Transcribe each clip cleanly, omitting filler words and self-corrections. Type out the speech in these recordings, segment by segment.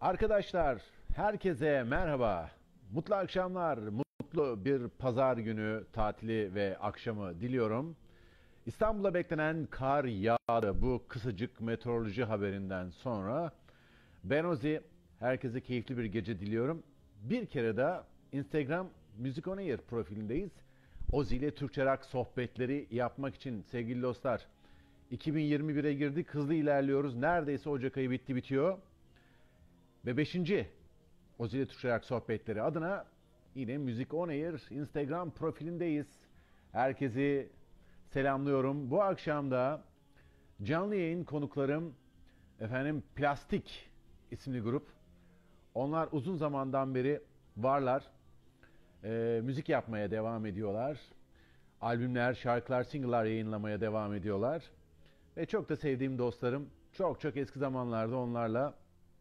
Arkadaşlar, herkese merhaba. Mutlu akşamlar, mutlu bir pazar günü tatili ve akşamı diliyorum. İstanbul'a beklenen kar yağdı bu kısacık meteoroloji haberinden sonra. Ben Ozi, herkese keyifli bir gece diliyorum. Bir kere daha Instagram Music On Air profilindeyiz. Ozi ile Türkçe rock sohbetleri yapmak için sevgili dostlar. 2021'e girdik, hızlı ilerliyoruz. Neredeyse Ocak ayı bitti bitiyor. Ve 5. Ozi ile Türkçe rock sohbetleri adına yine Music On Air Instagram profilindeyiz. Herkesi selamlıyorum. Bu akşam da canlı yayın konuklarım Plastik isimli grup. Onlar uzun zamandan beri varlar. Müzik yapmaya devam ediyorlar. Albümler, şarkılar, single'lar yayınlamaya devam ediyorlar. Ve çok da sevdiğim dostlarım. Çok eski zamanlarda onlarla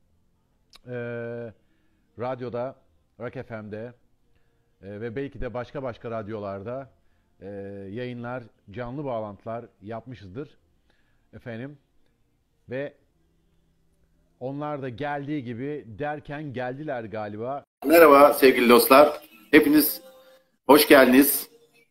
radyoda, Rock FM'de ve belki de başka radyolarda yayınlar, canlı bağlantılar yapmışızdır efendim. Ve onlar da geldiği gibi derken geldiler galiba. Merhaba sevgili dostlar. Hepiniz hoş geldiniz.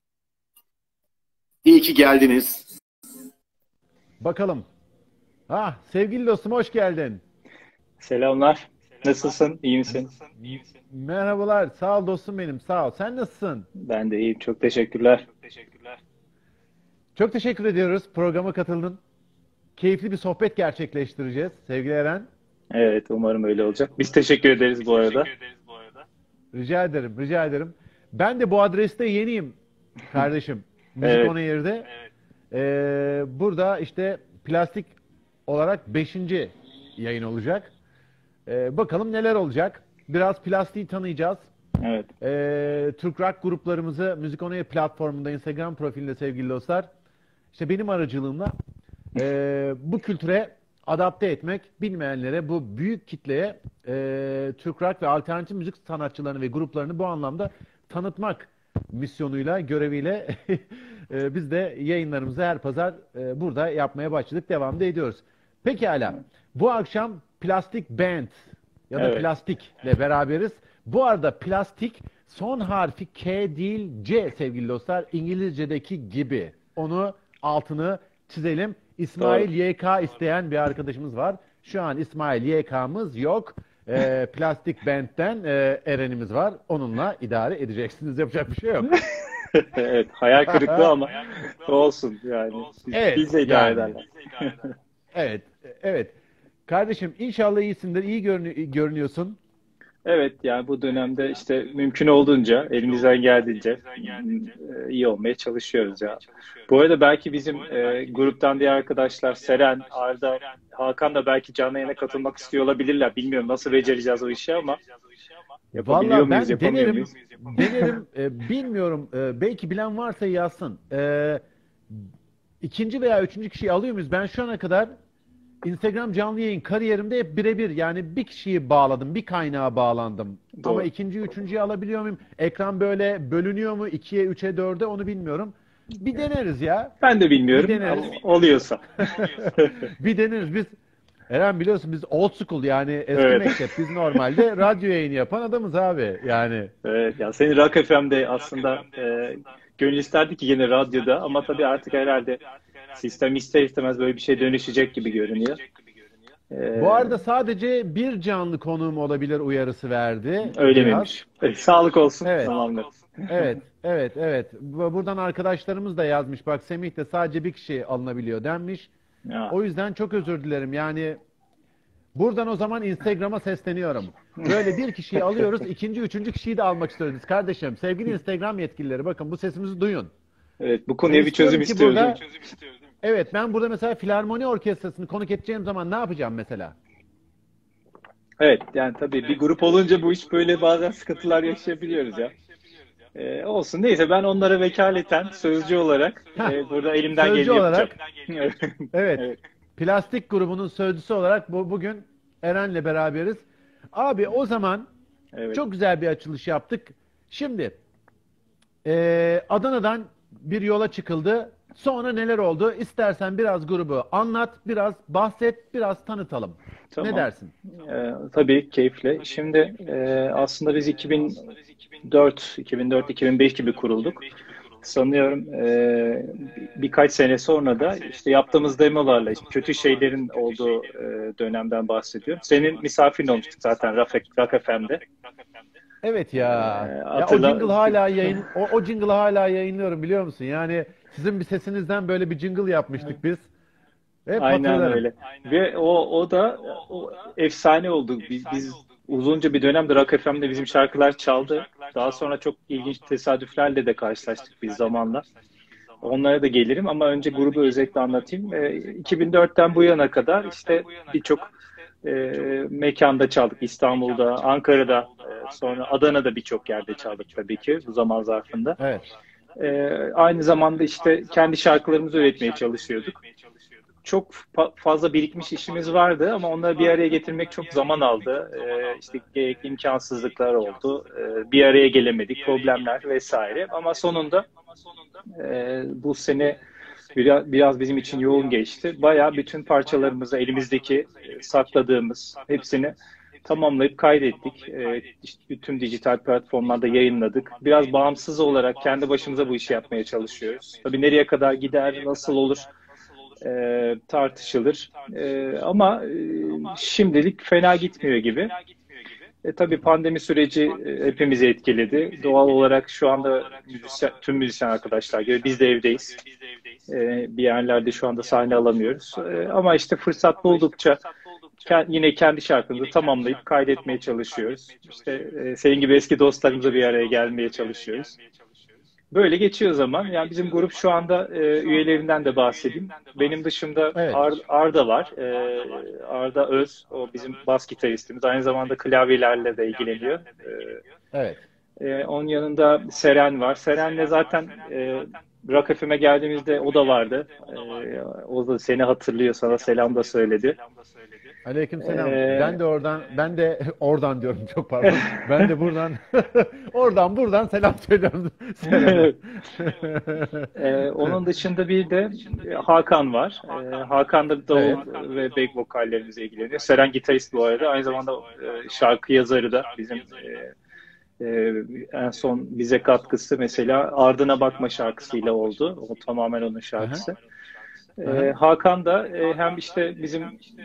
İyi ki geldiniz. Bakalım. Sevgili dostum hoş geldin. Selamlar. Nasılsın? İyi misin? Merhabalar. Sağ ol dostum benim. Sağ ol. Sen nasılsın? Ben de iyiyim. Çok teşekkürler. Çok teşekkür ediyoruz. Programa katıldın. Keyifli bir sohbet gerçekleştireceğiz sevgili Eren. Evet, umarım öyle olacak. Biz teşekkür ederiz bu arada. Rica ederim. Ben de bu adreste yeniyim kardeşim. Müzik Evet. On Air'de. Burada işte plastik olarak 5. yayın olacak. Bakalım neler olacak. Biraz plastiği tanıyacağız. Evet. Türk rock gruplarımızı Music On Air platformunda, Instagram profilinde sevgili dostlar. İşte benim aracılığımla bu kültüre adapte etmek, bilmeyenlere, bu büyük kitleye Türk rock ve alternatif müzik sanatçılarını ve gruplarını bu anlamda tanıtmak misyonuyla, göreviyle biz de yayınlarımızı her pazar burada yapmaya başladık, devam da ediyoruz. Pekala, bu akşam Plastik Band ya da Evet. Plastik'le beraberiz. Bu arada plastik son harfi K değil C sevgili dostlar. İngilizce'deki gibi. Onu altını çizelim. İsmail Doğru. YK isteyen bir arkadaşımız var. Şu an İsmail YK'mız yok. Plastik Band'den Eren'imiz var. Onunla idare edeceksiniz. Yapacak bir şey yok. Evet, hayal kırıklığı ama olsun yani. Evet, Biz de idare yani. ederler. Evet. Kardeşim inşallah iyisindir. İyi görünüyorsun. Evet, yani bu dönemde işte mümkün olduğunca, elimizden geldiğince iyi olmaya çalışıyoruz ya. Bu arada belki bizim gruptan diğer arkadaşlar Seren, Arda, Hakan da belki canlı yayına katılmak istiyor olabilirler. Bilmiyorum nasıl becereceğiz o işi ama yapabiliyor Vallahi muyuz, ben yapamıyor denerim. muyuz? Bilmiyorum. Belki bilen varsa yazsın. İkinci veya üçüncü kişiyi alıyor muyuz? Ben şu ana kadar Instagram canlı yayın kariyerimde hep birebir, yani bir kişiyi bağladım, bir kaynağa bağlandım. Ama Doğru. ikinci, üçüncüyü alabiliyor muyum? Ekran böyle bölünüyor mu? 2'ye, 3'e, 4'e onu bilmiyorum. Bir deneriz ya. Ben de bilmiyorum Bir deneriz. ama oluyorsa. Bir deneriz. Biz Eren biliyorsun biz old school, yani eski Evet. mektep. Biz normalde radyo yayını yapan adamız abi. Yani Evet, ya senin Rock FM'de aslında gönül isterdi ki yine radyoda ama tabii artık herhalde sistem ister istemez böyle bir şey dönüşecek gibi görünüyor. bu arada sadece bir canlı konuğum olabilir uyarısı verdi. Öyle Cihaz. miymiş? Evet, sağlık olsun. Evet. Tamamdır. Evet. Buradan arkadaşlarımız da yazmış. Bak Semih de sadece bir kişi alınabiliyor denmiş. Ya, O yüzden çok özür dilerim. Yani buradan o zaman Instagram'a sesleniyorum. Böyle bir kişiyi alıyoruz. İkinci, üçüncü kişiyi de almak istiyoruz biz kardeşim. Sevgili Instagram yetkilileri, bakın bu sesimizi duyun. evet, bu Ben konuya bir çözüm istiyorum ki istiyoruz. Evet, ben burada mesela Filarmoni Orkestrası'nı konuk edeceğim zaman ne yapacağım mesela? Evet, yani tabii bir grup olunca bu iş böyle bazen sıkıntılar yaşayabiliyoruz ya. Olsun, neyse ben onlara vekaleten sözcü olarak burada elimden Sözcü geleni yapacağım. olarak, evet, Evet, Plastik grubunun sözcüsü olarak bugün Eren'le beraberiz. Abi o zaman evet. çok güzel bir açılış yaptık. Şimdi Adana'dan bir yola çıkıldı. Sonra neler oldu? İstersen biraz grubu anlat, biraz bahset, biraz tanıtalım. Ne Tamam. dersin? Tabii keyifle. Şimdi aslında biz 2004-2005 gibi kurulduk. Sanıyorum birkaç sene sonra da işte yaptığımız demolarla işte kötü şeylerin olduğu dönemden bahsediyorum. Senin misafirin olmuştuk zaten Rock FM'de. Evet ya. Ya o Hatırla. jingle hala o jingle'ı hala yayınlıyorum biliyor musun? Yani sizin bir sesinizden böyle bir jingle yapmıştık biz. Hep Aynen hatırlarım. öyle. Ve o da efsane oldu. Biz uzunca bir dönemde Rock FM'de bizim şarkılar çaldı. Daha sonra çok ilginç tesadüflerle de karşılaştık biz zamanla. Onlara da gelirim ama önce grubu özetle anlatayım. 2004'ten bu yana kadar işte birçok e, mekanda çaldık. İstanbul'da, Ankara'da, sonra Adana'da birçok yerde çaldık tabii ki bu zaman zarfında. Evet. Aynı zamanda işte kendi şarkılarımızı üretmeye çalışıyorduk. Çok fazla birikmiş işimiz vardı ama onları bir araya getirmek çok zaman aldı. İşte gerekli imkansızlıklar oldu. Bir araya gelemedik, problemler vesaire. Ama sonunda bu sene biraz bizim için yoğun geçti. Bayağı bütün parçalarımızı elimizdeki sakladığımız hepsini tamamlayıp kaydettik. İşte tüm dijital platformlarda yayınladık. Biraz bağımsız olarak kendi başımıza bu işi yapmaya çalışıyoruz. Tabii nereye kadar gider, nasıl olur tartışılır. Ama şimdilik fena gitmiyor gibi. Tabii pandemi süreci hepimizi etkiledi. Doğal olarak şu anda tüm müzisyen arkadaşlar gibi biz de evdeyiz. Bir yerlerde şu anda sahne alamıyoruz. Ama işte fırsat buldukça yine kendi şarkımızı tamamlayıp kaydetmeye çalışıyoruz. İşte senin gibi eski dostlarımızla bir araya gelmeye çalışıyoruz. Böyle geçiyor zaman. Yani bizim grup şu anda üyelerinden de bahsedeyim. Benim dışımda Evet. Arda var. Arda Öz, o bizim bas gitaristimiz. Aynı zamanda klavyelerle de ilgileniyor. Evet. Onun yanında Seren var. Seren'le zaten Rock FM'e geldiğimizde o da vardı. O da seni hatırlıyor, sana selam da söyledi. Aleykümselam. E, Ben de oradan diyorum çok pardon. Ben de buradan buradan selam söylüyorum Seren'e. Onun dışında bir de Hakan var. Hakan da davul Evet. ve back vokallerimizle ilgileniyor. Seren gitarist bu arada. Aynı zamanda şarkı yazarı da bizim en son bize katkısı mesela Ardına Bakma şarkısıyla oldu. O tamamen onun Aha, şarkısı. aha. Hakan da hem işte bizim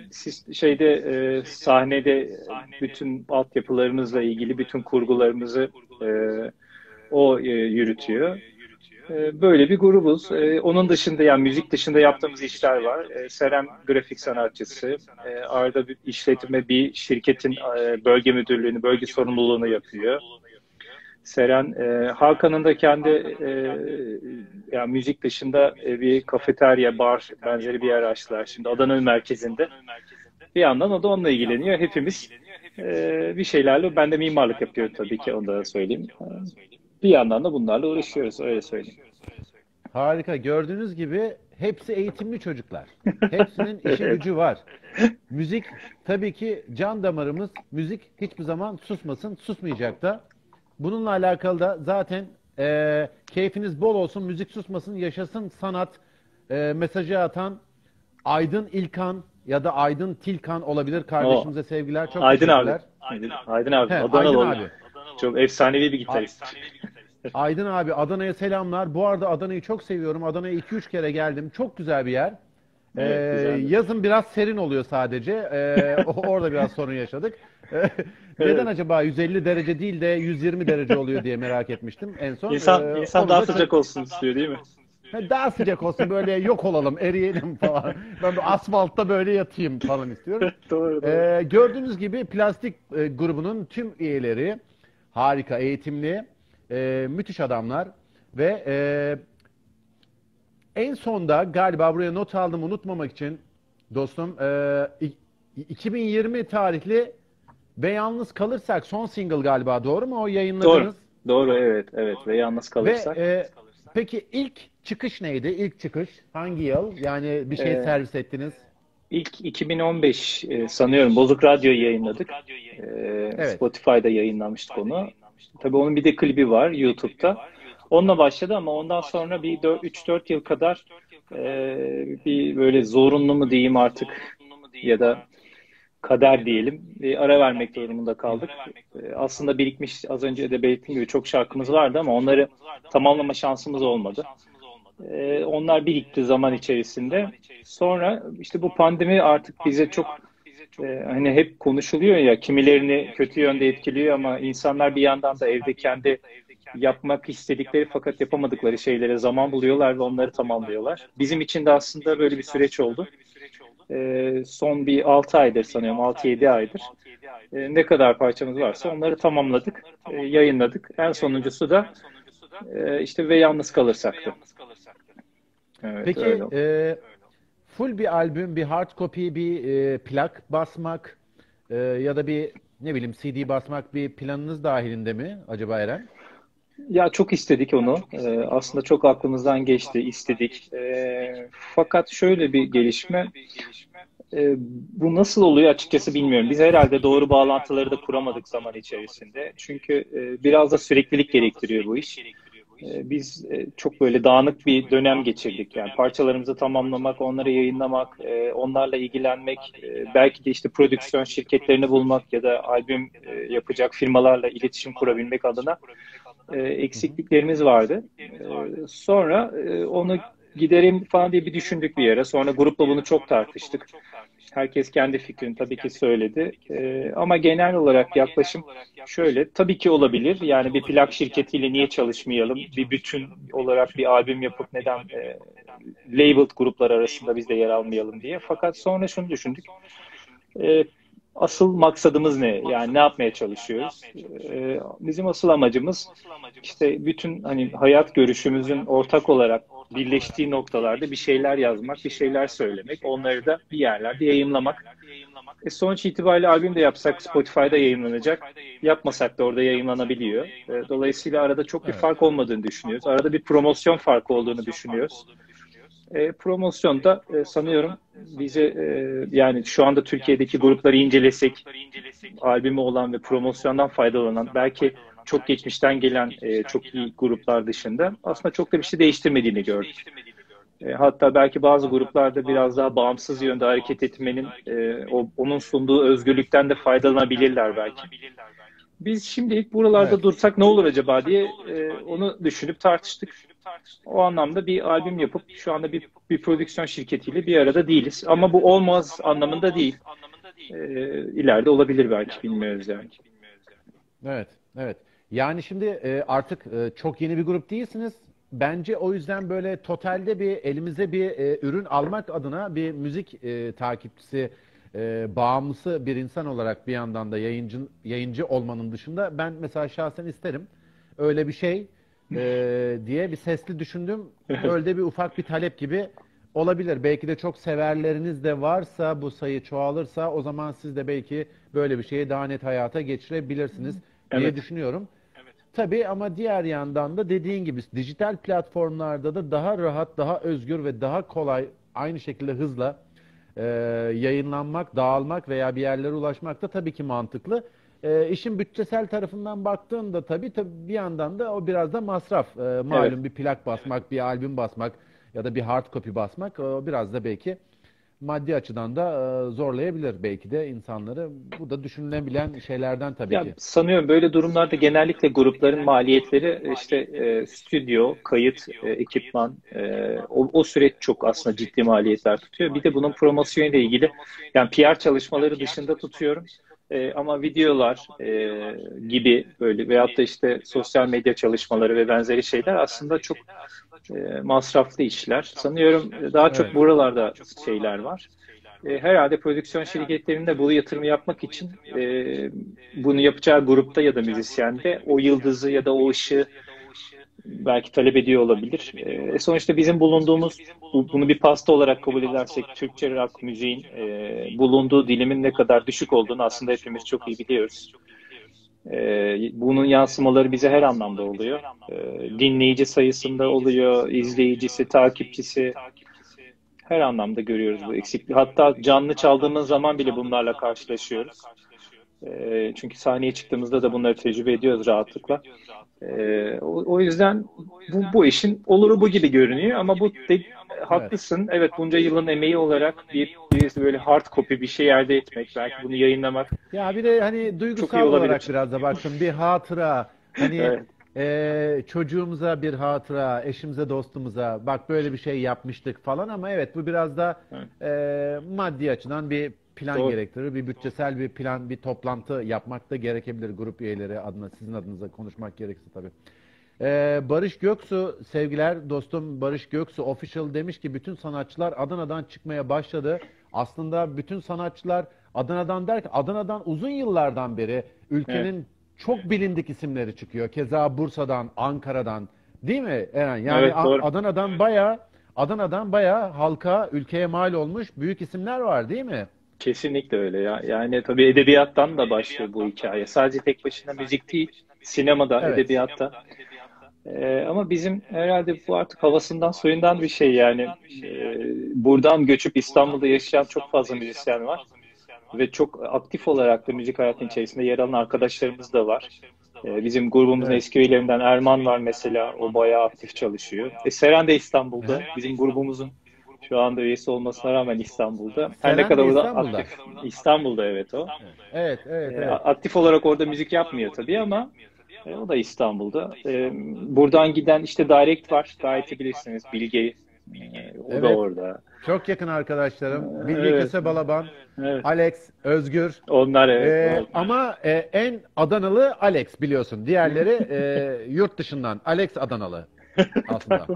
sahnede bütün altyapılarımızla ilgili bütün kurgularımızı e, o yürütüyor. Böyle bir grubuz. Onun dışında yani müzik dışında yaptığımız işler var. Serem grafik sanatçısı. Arada bir işletme bir şirketin bölge müdürlüğünü, bölge sorumluluğunu yapıyor. Seren, Hakan'ın da kendi yani müzik dışında bir kafeterya, bar benzeri bir yer açtılar. Şimdi Adana'nın merkezinde. Bir yandan o da onunla ilgileniyor. Hepimiz bir şeylerle, ben de mimarlık yapıyorum tabii ki onu da söyleyeyim. Bir yandan da bunlarla uğraşıyoruz, öyle söyleyeyim. Harika. Gördüğünüz gibi hepsi eğitimli çocuklar. Hepsinin işi Evet, gücü var. Müzik tabii ki can damarımız. Müzik hiçbir zaman susmasın, susmayacak da. Bununla alakalı da zaten keyfiniz bol olsun, müzik susmasın, yaşasın sanat mesajı atan Aydın İlkan ya da Aydın Tilkan olabilir. o Kardeşimize sevgiler, çok Aydın abi. teşekkürler. Aydın abi, He, Adanalı Aydın oluyor. abi. Çok efsanevi bir A- gitarist. Aydın abi Adana'ya selamlar. Bu arada Adana'yı çok seviyorum. Adana'ya 2-3 kere geldim. Çok güzel bir yer. Ee, Evet, güzeldi. Yazın biraz serin oluyor sadece. Orada biraz sorun yaşadık. Neden Evet. acaba 150 derece değil de 120 derece oluyor diye merak etmiştim en son. İnsan Onu daha da sıcak olsun istiyor değil mi? daha sıcak olsun böyle yok olalım, eriyelim falan. Ben bir asfaltta böyle yatayım falan istiyorum. Doğru doğru. Gördüğünüz gibi plastik grubunun tüm üyeleri harika, eğitimli, müthiş adamlar ve en sonda galiba buraya not aldım unutmamak için dostum 2020 tarihli ve yalnız kalırsak son single galiba doğru mu o Doğru. yayınladınız? Doğru, evet evet, ve yalnız Ve kalırsak. peki ilk çıkış neydi? İlk çıkış hangi yıl? Yani bir şey Ee, servis ettiniz. ilk 2015 sanıyorum Bozuk Radyo'yu yayınladık. Evet. Spotify'da yayınlamıştık onu. Tabii onun bir de klibi var YouTube'da. Onunla başladı ama ondan sonra bir 3-4 yıl kadar bir böyle zorunlu mu diyeyim artık ya da kader diyelim. Ara vermek durumunda kaldık. Aslında birikmiş, az önce de belirttiğim gibi çok şarkımız vardı ama onları tamamlama şansımız olmadı. Onlar birikti zaman içerisinde. Sonra işte bu pandemi artık bize çok hani hep konuşuluyor ya, kimilerini kötü yönde etkiliyor ama insanlar bir yandan da evde kendi yapmak istedikleri fakat yapamadıkları şeylere zaman buluyorlar ve onları tamamlıyorlar. Bizim için de aslında böyle bir süreç oldu. Son bir 6 aydır sanıyorum, 6-7 aydır. Ne kadar parçamız varsa onları tamamladık, yayınladık. En sonuncusu da işte ve yalnız kalırsaktı. Evet, Peki öyle oldu. full bir albüm, bir hard copy, bir plak basmak ya da bir ne bileyim CD basmak bir planınız dahilinde mi acaba Eren? Ya çok istedik onu. Aslında çok aklımızdan geçti, istedik. Fakat şöyle bir gelişme, bu nasıl oluyor açıkçası bilmiyorum. Biz herhalde doğru bağlantıları da kuramadık zaman içerisinde. Çünkü biraz da süreklilik gerektiriyor bu iş. Biz çok böyle dağınık bir dönem geçirdik. Yani parçalarımızı tamamlamak, onları yayınlamak, onlarla ilgilenmek, belki de işte prodüksiyon şirketlerini bulmak ya da albüm yapacak firmalarla iletişim kurabilmek adına Hı hı. eksikliklerimiz vardı. Sonra onu giderim falan diye bir düşündük bir yere. Sonra grupla bunu çok tartıştık. Herkes kendi fikrini tabii ki söyledi. Ama genel olarak yaklaşım şöyle. Tabii ki olabilir. Yani bir plak şirketiyle niye çalışmayalım? Bir bütün olarak bir albüm yapıp neden labeled gruplar arasında biz de yer almayalım diye. Fakat sonra şunu düşündük. E, Asıl maksadımız ne? Yani ne yapmaya çalışıyoruz? Bizim asıl amacımız işte bütün hani hayat görüşümüzün ortak olarak birleştiği noktalarda bir şeyler yazmak, bir şeyler söylemek, onları da bir yerlerde yayımlamak. Sonuç itibariyle albüm de yapsak Spotify'da yayınlanacak, yapmasak da orada yayınlanabiliyor. Dolayısıyla arada çok bir Evet. fark olmadığını düşünüyoruz. Arada bir promosyon farkı olduğunu düşünüyoruz. Promosyonda sanıyorum bize yani şu anda Türkiye'deki grupları incelesek albümü olan ve promosyondan faydalanan belki çok geçmişten gelen çok iyi gruplar dışında aslında çok da bir şey değiştirmediğini gördük. Hatta belki bazı gruplarda biraz daha bağımsız yönde hareket etmenin onun sunduğu özgürlükten de faydalanabilirler belki. Biz şimdilik Evet. buralarda dursak ne olur acaba diye onu düşünüp tartıştık. O anlamda bir albüm yapıp şu anda bir prodüksiyon şirketiyle bir arada değiliz. Ama bu olmaz anlamında değil. İleride olabilir belki, bilmiyoruz yani. Evet. Evet. Yani şimdi artık çok yeni bir grup değilsiniz. Bence o yüzden böyle totalde bir elimize bir ürün almak adına bir müzik takipçisi, bağımlısı bir insan olarak bir yandan da yayıncı olmanın dışında ben mesela şahsen isterim. Öyle bir şey diye bir sesli düşündüm. Öyle de bir ufak bir talep gibi olabilir. Belki de çok severleriniz de varsa bu sayı çoğalırsa o zaman siz de belki böyle bir şeyi daha net hayata geçirebilirsiniz diye Evet, düşünüyorum. Tabii ama diğer yandan da dediğin gibi dijital platformlarda da daha rahat, daha özgür ve daha kolay aynı şekilde hızla yayınlanmak, dağılmak veya bir yerlere ulaşmak da tabii ki mantıklı. İşin bütçesel tarafından baktığında tabii bir yandan da o biraz da masraf. evet. Malum bir plak basmak, bir albüm basmak ya da bir hard copy basmak biraz da belki maddi açıdan da zorlayabilir belki de insanları. Bu da düşünülebilen şeylerden tabii Ya ki. sanıyorum böyle durumlarda genellikle grupların maliyetleri işte stüdyo, kayıt, ekipman, o süreç çok aslında ciddi maliyetler tutuyor. Bir de bunun promosyonu ile ilgili yani PR çalışmaları dışında tutuyorum. Ama videolar gibi böyle veyahut da işte sosyal medya çalışmaları ve benzeri şeyler aslında çok masraflı işler. Sanıyorum daha çok Evet. buralarda şeyler var. Herhalde prodüksiyon şirketlerinde bu yatırımı yapmak için bunu yapacağı grupta ya da müzisyende o yıldızı ya da o ışığı belki talep ediyor olabilir. Sonuçta bizim bulunduğumuz bunu bir pasta olarak kabul edersek Türkçe rock müziğin bulunduğu dilimin ne kadar düşük olduğunu aslında hepimiz çok iyi biliyoruz. Bunun yansımaları bize her anlamda oluyor. Dinleyici sayısında oluyor, izleyicisi, takipçisi, her anlamda görüyoruz bu eksikliği. Hatta canlı çaldığımız zaman bile bunlarla karşılaşıyoruz. Çünkü sahneye çıktığımızda da bunları tecrübe ediyoruz rahatlıkla. O yüzden bu işin oluru bu gibi görünüyor ama Evet. haklısın. Evet, bunca yılın emeği olarak bir böyle hard copy bir şey elde etmek, belki bunu yayınlamak Ya bir de hani çok iyi duygusal olarak olabilir. biraz da baktım bir hatıra hani Evet, çocuğumuza bir hatıra, eşimize, dostumuza bak böyle bir şey yapmıştık falan ama evet bu biraz da evet. maddi açıdan bir plan Doğru. gerektirir. Bir bütçesel bir plan, bir toplantı yapmak da gerekebilir grup üyeleri adına, sizin adınıza konuşmak gerekirse tabii. Barış Göksu, sevgiler dostum Barış Göksu Official demiş ki bütün sanatçılar Adana'dan çıkmaya başladı. Aslında bütün sanatçılar Adana'dan derken Adana'dan uzun yıllardan beri Evet, ülkenin çok bilindik isimleri çıkıyor. Keza Bursa'dan, Ankara'dan, değil mi Eren? Yani evet doğru. Adana'dan bayağı halka, ülkeye mal olmuş büyük isimler var, değil mi? Kesinlikle öyle ya. Yani tabii edebiyattan da başlıyor bu hikaye. Sadece tek başına müzik değil, sinemada, Evet. edebiyatta. Ama bizim herhalde bu artık havasından suyundan bir şey yani. Buradan göçüp İstanbul'da yaşayan çok fazla müzisyen var. Ve çok aktif olarak da müzik hayatının içerisinde yer alan arkadaşlarımız da var. Bizim grubumuzun Evet. eski üyelerinden Erman var mesela. O bayağı aktif çalışıyor. Seren de İstanbul'da. Aha. Bizim grubumuzun şu anda üyesi olmasına rağmen İstanbul'da. Her ne Seren kadar de orada İstanbul'da. aktif. İstanbul'da, evet o. Evet, evet, evet. Aktif olarak orada müzik yapmıyor tabii ama o da İstanbul'da. Buradan giden işte Direct var. Gayet bilirsiniz. Bilge, o da Evet. orada. Çok yakın arkadaşlarım. Bilge Evet, Köse Balaban, evet. Alex, Özgür. Onlar, evet. Doğru. Ama en Adanalı Alex biliyorsun. Diğerleri yurt dışından. Alex Adanalı aslında.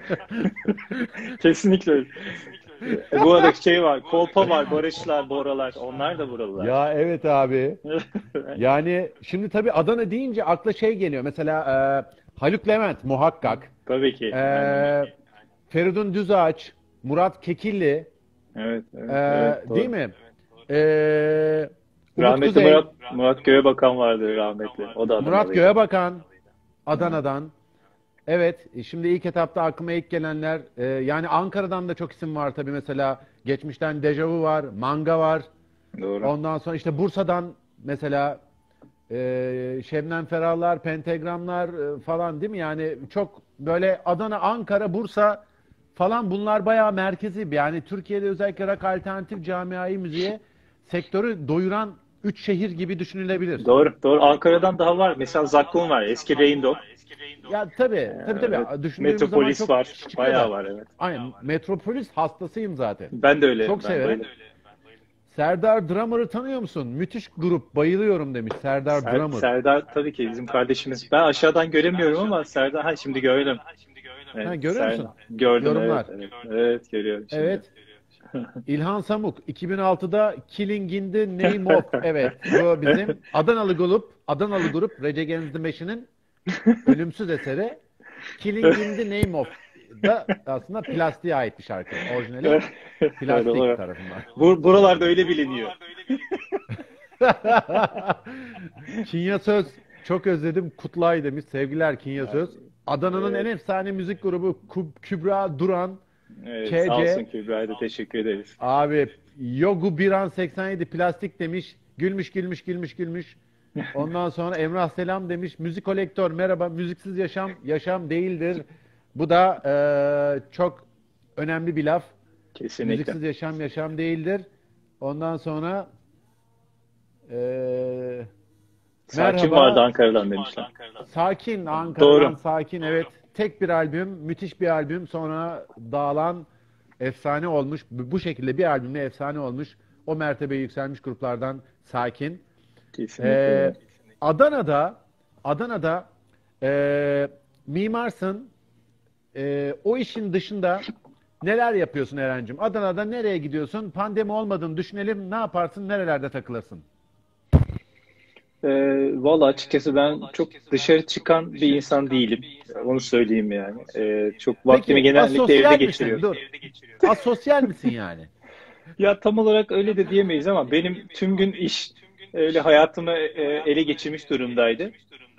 Kesinlikle öyle. Bu arada şey var. Kolpa var. Barışlar, Boralar. Onlar da buralılar. Ya evet abi. Yani şimdi tabii Adana deyince akla şey geliyor. Mesela Haluk Levent muhakkak. Tabii ki. E, Aynen. Feridun Düzağaç, Murat Kekilli, Evet, evet, evet. değil Doğru. mi? E, Umut Rahmetli Kuzey, Murat Göğebakan vardı rahmetli. O da Murat Adanalıydı. Göğebakan Evet. Adana'dan. Evet, şimdi ilk etapta aklıma ilk gelenler, yani Ankara'dan da çok isim var tabii mesela. Geçmişten Dejavu var, Manga var. Doğru. Ondan sonra işte Bursa'dan mesela Şebnem Ferahlar, Pentagramlar falan değil mi? Yani çok böyle Adana, Ankara, Bursa falan bunlar bayağı merkezi. Yani Türkiye'de özellikle rock alternatif camiayı müziğe sektörü doyuran üç şehir gibi düşünülebilir. Doğru. Doğru. Ankara'dan daha var. Mesela Zakkum var. Eski Rain Dog. Ya tabii, tabii Evet. tabii. Düşündüğümüz zaman Metropolis çok var. kişi çıkıyor Bayağı da. var, evet. Aynen. Metropolis hastasıyım zaten. Ben de öyle. Çok Ben severim. bayılırım. Serdar Drummer'ı tanıyor musun? Müthiş grup. Bayılıyorum demiş Serdar Drummer. Serdar tabii ki bizim kardeşimiz. Ben aşağıdan göremiyorum ama Serdar, ha şimdi gördüm. Ha, Evet, görüyor musun? gördüm, evet, Yorumlar. evet. Evet, görüyorum şimdi. Evet. İlhan Samuk 2006'da Killing in the Name of. Evet. Bu bizim Adanalı grup Rage Against the Machine'in ölümsüz eseri Killing in the Name of da aslında Plastik'e ait bir şarkı. Orijinali Öyle Plastik olarak. tarafından. Buralarda öyle biliniyor. Kinya Söz çok özledim Kutlay demiş. Sevgiler Kinya Söz. Adana'nın en Evet, efsane müzik grubu Kübra Duran, evet, sağ olsun KC. Kübra'ya da teşekkür ederiz. Abi Yogu Biran 87 plastik demiş. Gülmüş gülmüş gülmüş gülmüş. Ondan sonra Emrah Selam demiş. Müzik kolektör merhaba. Müziksiz yaşam yaşam değildir. Bu da çok önemli bir laf. Kesinlikle. Müziksiz yaşam yaşam değildir. Ondan sonra eee, Sakin vardı merhaba. Ankara'dan demişler. Sakin Ankara'dan Doğru. sakin evet. Tek bir albüm, müthiş bir albüm. Sonra dağılan efsane olmuş. Bu şekilde bir albümle efsane olmuş. O mertebeye yükselmiş gruplardan sakin. Kesinlikle Ee, öyle. Adana'da mimarsın. O işin dışında neler yapıyorsun Erencim? Adana'da nereye gidiyorsun? Pandemi olmadığını düşünelim. Ne yaparsın? Nerelerde takılırsın? Valla açıkçası ben çok dışarı çıkan bir insan değilim. Onu söyleyeyim yani. Çok vaktimi Peki genellikle evde asosyal misin? geçiriyorum. Dur. Asosyal misin yani? Ya tam olarak öyle de diyemeyiz ama benim tüm gün iş öyle hayatımı ele geçirmiş durumdaydı.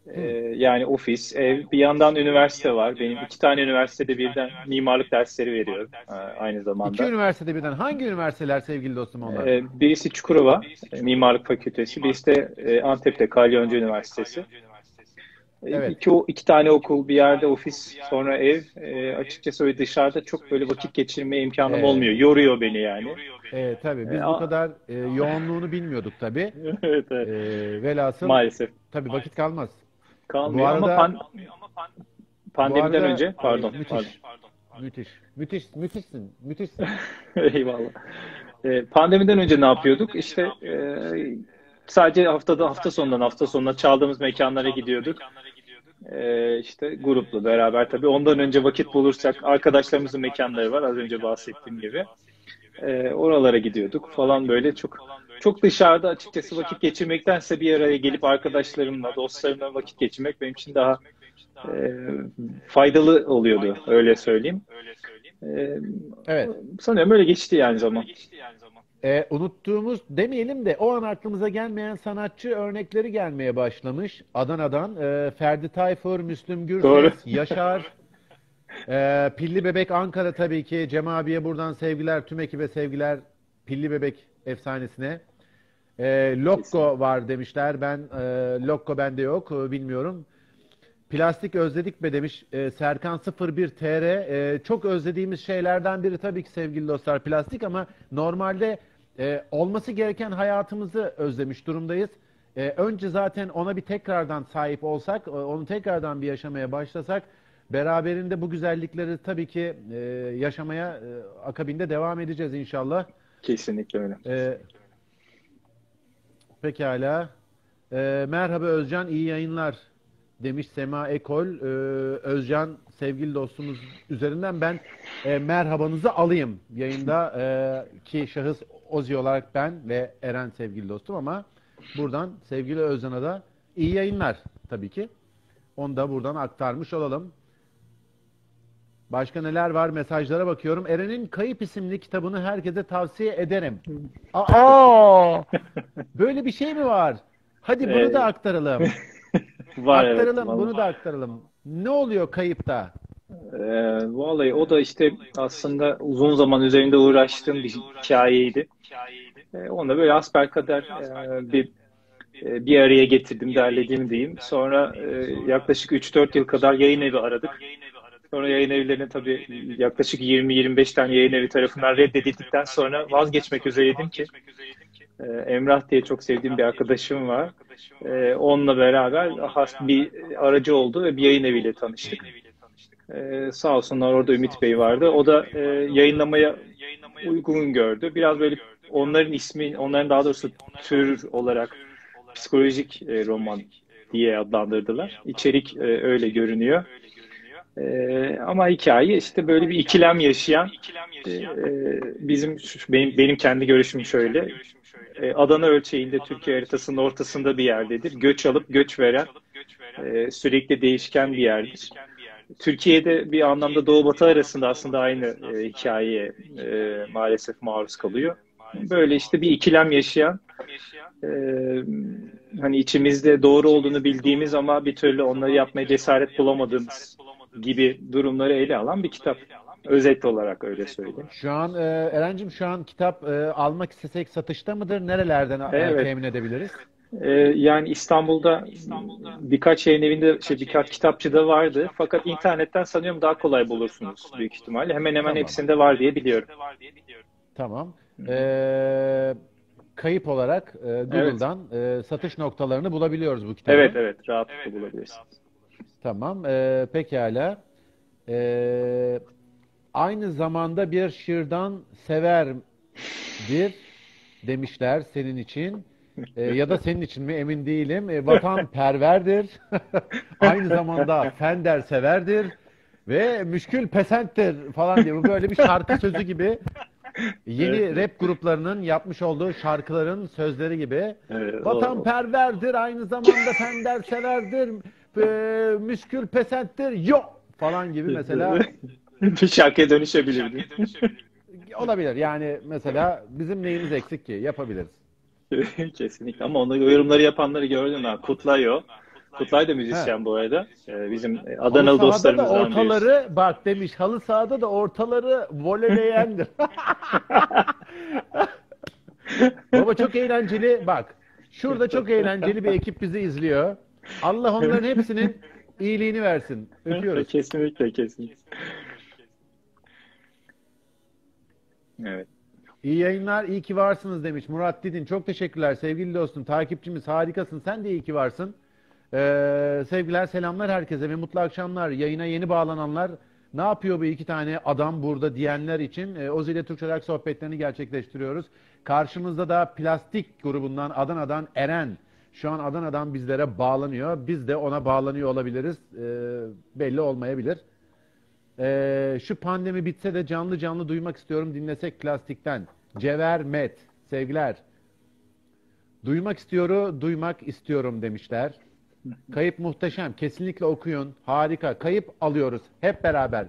Ee, Yani ofis, ev, bir yandan üniversite var. Benim iki tane üniversitede birden mimarlık dersleri veriyorum aynı İki zamanda. üniversitede birden. Hangi üniversiteler sevgili dostum onlar? Birisi Çukurova Mimarlık Fakültesi, birisi de Antep'te Kalyoncu Üniversitesi. Evet. İki tane okul, bir yerde ofis, sonra ev. Açıkçası öyle dışarıda çok böyle vakit geçirme imkanım olmuyor. Ee, Yoruyor beni yani. tabii E, biz bu a- kadar yoğunluğunu bilmiyorduk tabii. evet, evet. Velhasıl Maalesef tabii vakit kalmaz. Bu kalmıyor ama arada bu pandemiden arada önce, pardon, pardon. müthiş. Müthiş. Müthiş. Müthişsin. Müthişsin. Eyvallah. Pandemiden önce ne yapıyorduk? İşte sadece hafta sonuna çaldığımız mekanlara gidiyorduk. İşte grupla beraber tabii. Ondan önce vakit bulursak arkadaşlarımızın mekanları var az önce bahsettiğim gibi. Oralara gidiyorduk falan böyle çok dışarıda açıkçası vakit geçirmektense bir araya gelip arkadaşlarımla, dostlarımla vakit geçirmek benim için daha e, faydalı oluyordu öyle söyleyeyim. E, Evet. Sanıyorum öyle geçti yani zaman. Unuttuğumuz demeyelim de o an aklımıza gelmeyen sanatçı örnekleri gelmeye başlamış. Adana'dan Ferdi Tayfur, Müslüm Doğru. Gürses, Yaşar, Pilli Bebek Ankara tabii ki. Cem abiye buradan sevgiler, tüm ekibe sevgiler Pilli Bebek efsanesine. Kesin. Lokko var demişler. Lokko bende yok, bilmiyorum. Plastik özledik be demiş Serkan 01 TR. Çok özlediğimiz şeylerden biri tabii ki sevgili dostlar plastik ama normalde olması gereken hayatımızı özlemiş durumdayız. Önce zaten ona bir tekrardan sahip olsak, onu tekrardan bir yaşamaya başlasak beraberinde bu güzellikleri tabii ki yaşamaya akabinde devam edeceğiz inşallah. Kesinlikle öyle. E, Pekala. Merhaba Özcan, iyi yayınlar demiş Sema Ekol. Özcan sevgili dostumuz üzerinden ben merhabanızı alayım. Yayında ki şahıs Ozi olarak ben ve Eren sevgili dostum ama buradan sevgili Özcan'a da iyi yayınlar tabii ki. Onu da buradan aktarmış olalım. Başka neler var? Mesajlara bakıyorum. Eren'in Kayıp isimli kitabını herkese tavsiye ederim. Aa! Böyle bir şey mi var? Hadi bunu da Ee, aktaralım. Var evet. Aktaralım, bunu da aktaralım. Ne oluyor kayıpta? Vallahi o da işte aslında uzun zaman üzerinde uğraştığım bir hikayeydi. Onu da böyle hasbelkader bir araya getirdim, derledim diyeyim. Sonra yaklaşık 3-4 yıl kadar yayın evi aradık. Sonra yayın evlerine tabii yaklaşık 20-25 tane yayın evi tarafından reddedildikten sonra vazgeçmek üzereydim ki Emrah diye çok sevdiğim bir arkadaşım var. Onunla beraber bir aracı oldu ve bir yayın eviyle tanıştık. Sağ olsunlar orada Ümit Bey vardı. O da yayınlamaya uygun gördü. Biraz böyle onların daha doğrusu tür olarak psikolojik roman diye adlandırdılar. İçerik öyle görünüyor. Ama hikaye işte böyle bir ikilem yaşayan benim kendi görüşüm şöyle. Adana ölçeğinde Türkiye haritasının ortasında bir yerdedir. Göç alıp göç veren sürekli değişken bir yerdir. Türkiye'de bir anlamda Doğu Batı arasında aslında aynı hikayeye maalesef maruz kalıyor. Böyle işte bir ikilem yaşayan e, hani içimizde doğru olduğunu bildiğimiz ama bir türlü onları yapmaya cesaret bulamadığımız gibi durumları ele alan bir kitap. Özet olarak öyle söyleyeyim. Şu an Erencim şu an kitap almak istesek satışta mıdır? Nerelerden Evet. temin edebiliriz? Yani İstanbul'da birkaç yayın evinde, birkaç kitapçıda vardı. Fakat internetten sanıyorum daha kolay bulursunuz büyük ihtimalle. Hemen hemen Tamam. hepsinde var diye biliyorum. Tamam. Hı hı. Kayıp olarak Evet. Google'dan satış noktalarını bulabiliyoruz bu Evet, kitabın. evet. Rahatlıkla bulabilirsiniz. Tamam. Pekala. E, Aynı zamanda bir şırdan severdir demişler senin için. Ya da senin için mi emin değilim. Vatanperverdir. Aynı zamanda Fender severdir. Ve müşkül pesenttir falan diye. Bu böyle bir şarkı sözü gibi. Evet, Yeni rap gruplarının yapmış olduğu şarkıların sözleri gibi. evet. Vatanperverdir, aynı zamanda Fender severdir. Müşkül pesenttir. Yok falan gibi mesela Bir şarkıya dönüşebilirdi. olabilir. Yani mesela bizim neyimiz eksik ki? Yapabiliriz. Kesinlikle. Ama onu yorumları yapanları gördüm ben. Kutlayo. Kutlay da He. müzisyen bu arada. Bizim Halı Adanalı sahada da dostlarımızdan birisi. ortaları bak demiş. Halı sahada da ortaları voleyleyendir. Baba çok eğlenceli. Bak. Şurada çok eğlenceli bir ekip bizi izliyor. Allah onların hepsinin iyiliğini versin. Öpüyoruz. Kesinlikle, kesinlikle. Evet. İyi yayınlar, iyi ki varsınız demiş Murat Didin. Çok teşekkürler sevgili dostum, takipçimiz harikasın. Sen de iyi ki varsın. Sevgiler, selamlar herkese ve mutlu akşamlar. Yayına yeni bağlananlar, ne yapıyor bu iki tane adam burada diyenler için Ozi ile Türkçe Rock sohbetlerini gerçekleştiriyoruz. Karşımızda da Plastik grubundan Adana'dan Eren. Şu an Adana'dan bizlere bağlanıyor. Biz de ona bağlanıyor olabiliriz. Belli olmayabilir. Şu pandemi bitse de canlı canlı duymak istiyorum, dinlesek Plastik'ten. Cevher Met, sevgiler. Duymak istiyorum demişler. Kayıp muhteşem, kesinlikle okuyun, harika. Kayıp alıyoruz hep beraber.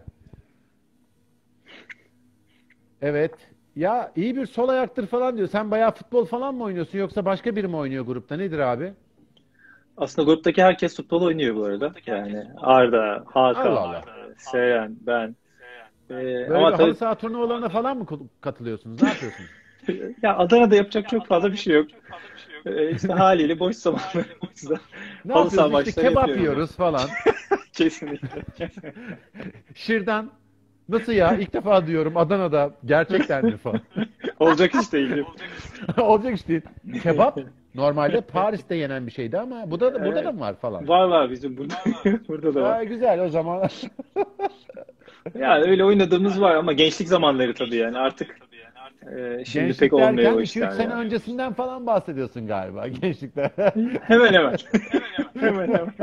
Evet, ya iyi bir sol ayaktır falan diyor. Sen bayağı futbol falan mı oynuyorsun yoksa başka biri mi oynuyor grupta? Nedir abi? Aslında gruptaki herkes futbol oynuyor bu arada. Yani Arda, Allah Hakan, Allah. Seren, ben. Böyle Ama bir tabii halı saha turnuvalarına falan mı katılıyorsunuz? Ne yapıyorsunuz? ya Adana'da yapacak çok fazla bir şey yok. İşte haliyle boş zamanlarımızda Ne halı saha yapıyoruz? İşte maçları kebap yapıyoruz. yiyoruz falan. Kesinlikle. Şırdan. Nasıl ya? İlk defa diyorum Adana'da gerçekten mi falan. Olacak iş değil. Olacak iş değil. Kebap normalde Paris'te yenen bir şeydi ama burada da mı var falan. Var bizim burada. Burada da var. Güzel o zaman. Yani öyle oynadığımız var ama gençlik zamanları tabii yani artık şimdi Gençlik pek olmuyor derken o 2-3 işler sene yani. öncesinden falan bahsediyorsun galiba gençlikte. Hemen hemen. Hemen hemen.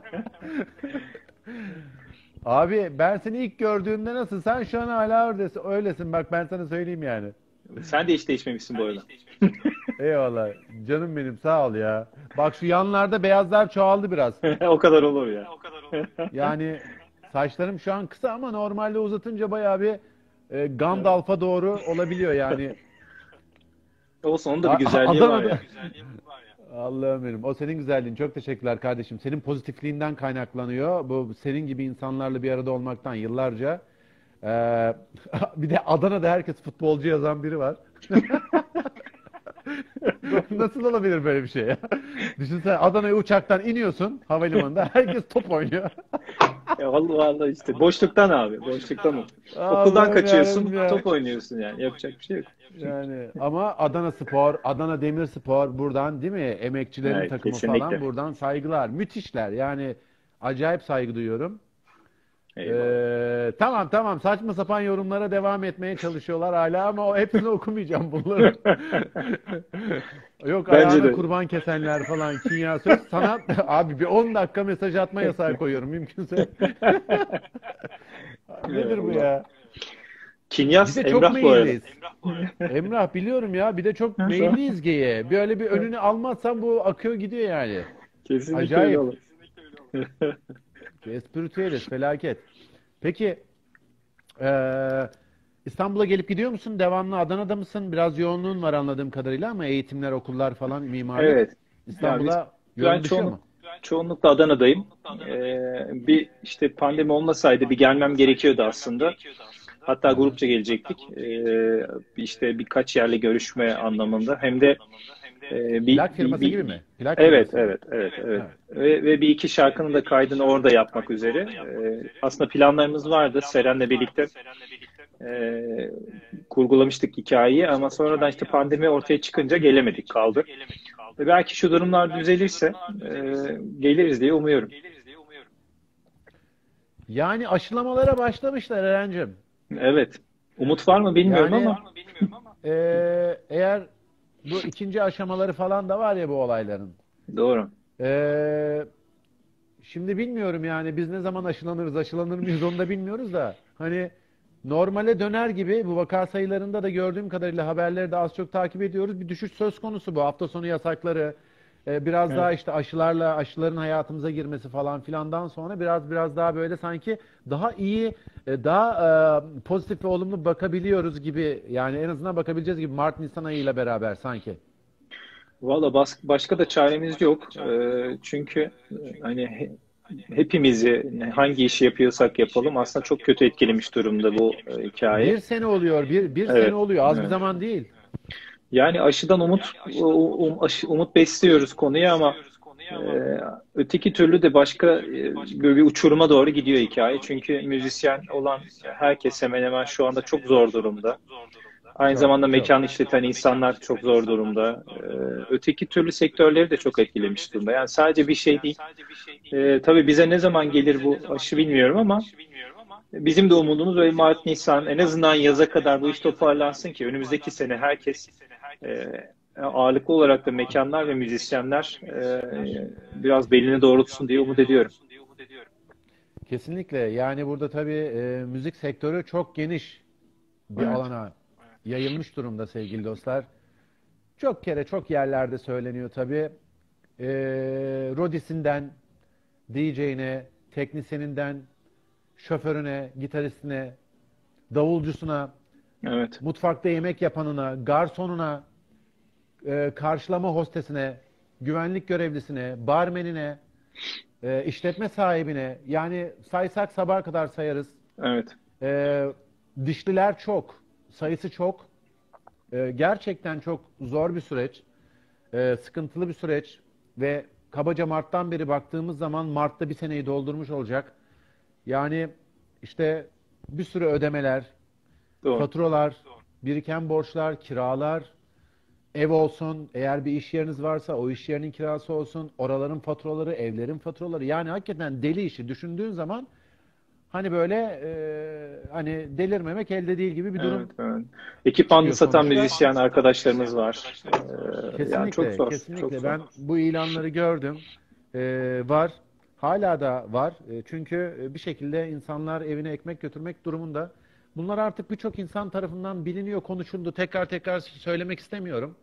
Abi ben seni ilk gördüğümde nasıl? Sen şu an hala öylesin. Bak ben sana söyleyeyim yani. Sen de hiç değişmemişsin bu arada. Eyvallah. Canım benim sağ ol ya. Bak şu yanlarda beyazlar çoğaldı biraz. O kadar olur ya. Yani saçlarım şu an kısa ama normalde uzatınca bayağı bir Gandalf'a doğru olabiliyor yani. Olsun onun da bir güzelliği var ya. Allah'ım benim. O senin güzelliğin. Çok teşekkürler kardeşim. Senin pozitifliğinden kaynaklanıyor. Bu senin gibi insanlarla bir arada olmaktan yıllarca. Bir de Adana'da herkes futbolcu yazan biri var. Nasıl olabilir böyle bir şey ya? Düşünsene Adana'ya uçaktan iniyorsun havalimanında. Herkes top oynuyor. Ya vallahi işte boşluktan abi. Boşluktan o. Okuldan Allah'ım kaçıyorsun, yarabbim ya. top oynuyorsun yani. Yapacak bir şey yok. Yani ama Adana Spor, Adana Demirspor buradan değil mi? Emekçilerin Evet, takımı kesinlikle. falan buradan saygılar. Müthişler. Yani acayip saygı duyuyorum. Eyvallah. Tamam saçma sapan yorumlara devam etmeye çalışıyorlar hala ama hepsini okumayacağım bunları. Yok Bence ayağına de. kurban kesenler falan kimya söz sana abi bir 10 dakika mesaj atma yasağı koyuyorum mümkünse. Nedir bu ya? Bir Kinyas de çok Emrah bu arada. meyilliyiz. Emrah biliyorum ya bir de çok meyilliyiz G'ye. Böyle bir önünü almazsan bu akıyor gidiyor yani. Kesinlikle Acayip. öyle olur. Espritüeliz felaket. Peki İstanbul'a gelip gidiyor musun? Devamlı Adana'da mısın? Biraz yoğunluğun var anladığım kadarıyla ama eğitimler, okullar falan, mimarlık. Evet. İstanbul'a Ben yolun düşüyor mu? çoğunlukla Adana'dayım. Bir işte pandemi olmasaydı bir gelmem gerekiyordu aslında. Hatta grupça gelecektik. İşte birkaç yerle görüşme anlamında. Hem de Plak firması gibi mi? Plak Evet, firması. evet. Ve bir iki şarkının da kaydını orada yapmak üzere. Aslında planlarımız vardı Seren'le birlikte. Kurgulamıştık hikayeyi ama sonradan işte pandemi ortaya çıkınca gelemedik, kaldı. Ve belki şu durumlar düzelirse geliriz diye umuyorum. Yani aşılamalara başlamışlar Eren'cim. Evet. Umut var mı bilmiyorum Yani ama eğer bu ikinci aşamaları falan da var ya bu olayların. doğru. Şimdi bilmiyorum yani biz ne zaman aşılanır mıyız onu da bilmiyoruz da. Hani normale döner gibi bu vaka sayılarında da gördüğüm kadarıyla haberleri de az çok takip ediyoruz. Bir düşüş söz konusu bu. Hafta sonu yasakları, biraz Evet. daha işte aşıların hayatımıza girmesi falan filandan sonra biraz daha böyle sanki daha iyi, daha pozitif ve olumlu bakabiliyoruz gibi. Yani en azından bakabileceğiz gibi Mart-Nisan ayıyla beraber sanki. Valla başka da çaremiz yok. Çünkü hani hepimizi hangi işi yapıyorsak yapalım aslında çok kötü etkilemiş durumda bu Bir hikaye. sene oluyor, bir sene Evet, oluyor. Az bir evet. zaman değil. Yani aşıdan umut besliyoruz konuya ama e, öteki türlü de başka böyle bir uçuruma doğru gidiyor hikaye. Çünkü müzisyen olan herkes hemen hemen şu anda çok zor durumda. Aynı Çok, zamanda çok. mekan işleten insanlar çok zor durumda. Öteki türlü sektörleri de çok etkilemiş durumda. Yani sadece bir şey değil. Tabii bize ne zaman gelir bu aşı bilmiyorum ama bizim de umudumuz öyle Mart, Nisan en azından yaza kadar bu iş toparlansın ki önümüzdeki sene herkes ağırlıklı olarak da mekanlar ve müzisyenler biraz belini doğrultsun diye umut ediyorum. Kesinlikle. Yani burada tabii müzik sektörü çok geniş bir Evet, alana yayılmış durumda sevgili dostlar. Çok kere çok yerlerde söyleniyor tabii. E, Rodisinden, DJ'ine, teknisyeninden, şoförüne, gitaristine, davulcusuna, evet, mutfakta yemek yapanına, garsonuna, karşılama hostesine, güvenlik görevlisine, barmenine, işletme sahibine, yani saysak sabaha kadar sayarız. evet, E, Dişliler çok, sayısı çok. Gerçekten çok zor bir süreç, sıkıntılı bir süreç ve kabaca Mart'tan beri baktığımız zaman Mart'ta bir seneyi doldurmuş olacak. Yani işte bir sürü ödemeler, doğru. faturalar, biriken borçlar, kiralar, ev olsun, eğer bir iş yeriniz varsa o iş yerinin kirası olsun, oraların faturaları, evlerin faturaları. Yani hakikaten deli işi düşündüğün zaman hani böyle hani delirmemek elde değil gibi bir Evet, durum evet. Ekipmanlı çıkıyor satan sonuçta. müzisyen arkadaşlarımız var. Yani çok Kesinlikle, zor, çok kesinlikle. zor. Ben bu ilanları gördüm. Var. Hala da var. Çünkü bir şekilde insanlar evine ekmek götürmek durumunda. Bunlar artık birçok insan tarafından biliniyor, konuşuldu. Tekrar tekrar söylemek istemiyorum.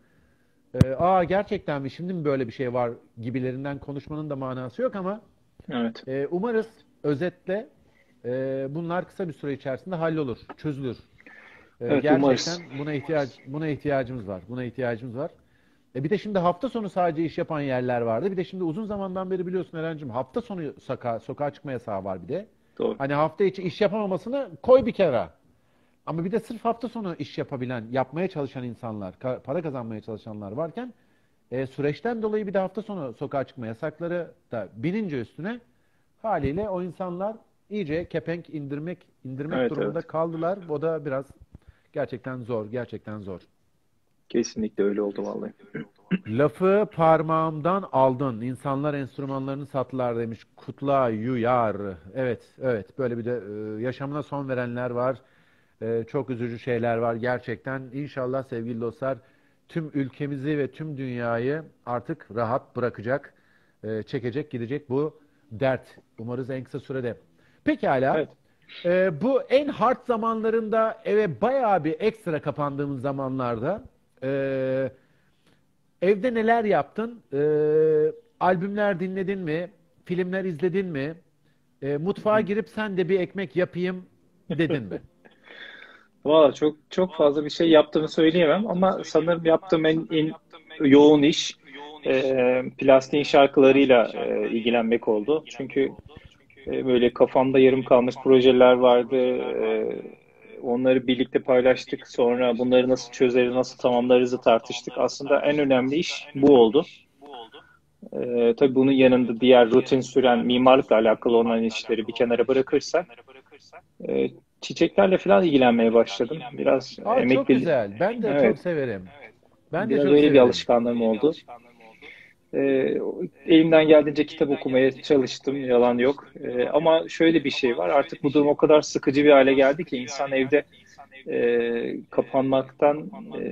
Gerçekten mi? Şimdi mi böyle bir şey var gibilerinden konuşmanın da manası yok ama Evet, umarız özetle bunlar kısa bir süre içerisinde hallolur, çözülür. evet umarız. Gerçekten buna ihtiyacımız var. Buna ihtiyacımız var. Bir de şimdi hafta sonu sadece iş yapan yerler vardı. Bir de şimdi uzun zamandan beri biliyorsun Erencim, hafta sonu sokağa çıkma yasağı var bir de. Doğru. Hani hafta içi iş yapamamasını koy bir kenara. Ama bir de sırf hafta sonu iş yapabilen, yapmaya çalışan insanlar, para kazanmaya çalışanlar varken süreçten dolayı bir de hafta sonu sokağa çıkma yasakları da binince üstüne haliyle o insanlar iyice kepenk indirmek Evet, durumunda evet. kaldılar. O da biraz gerçekten zor, gerçekten zor. Kesinlikle öyle oldu vallahi. Lafı parmağımdan aldın. İnsanlar enstrümanlarını sattılar demiş. Kutla Yuyar. Evet, evet. Böyle bir de yaşamına son verenler var. Çok üzücü şeyler var gerçekten. İnşallah sevgili dostlar tüm ülkemizi ve tüm dünyayı artık rahat bırakacak, çekecek, gidecek bu dert. Umarız en kısa sürede. Pekala. Evet. Bu en hard zamanlarında eve bayağı bir ekstra kapandığımız zamanlarda e, evde neler yaptın? Albümler dinledin mi? Filmler izledin mi? Mutfağa girip sen de bir ekmek yapayım dedin mi? Valla çok çok fazla bir şey yaptığımı söyleyemem ama sanırım yaptığım en yoğun iş plastiğin şarkılarıyla ilgilenmek oldu. Çünkü böyle kafamda yarım kalmış projeler vardı. Onları birlikte paylaştık. Sonra bunları nasıl çözeriz, nasıl tamamlarızı tartıştık. Aslında en önemli iş bu oldu. Tabii bunun yanında diğer rutin süren mimarlıkla alakalı olan işleri bir kenara bırakırsak e, çiçeklerle falan ilgilenmeye başladım. Biraz Aa, çok emekli, güzel. Ben de çok evet, severim. Ben de biraz çok öyle bir severim. alışkanlığım oldu. Ee, Elimden geldiğince kitap okumaya çalıştım, yalan yok. Ama şöyle bir şey var, artık bu durum o kadar sıkıcı bir hale geldi ki insan evde kapanmaktan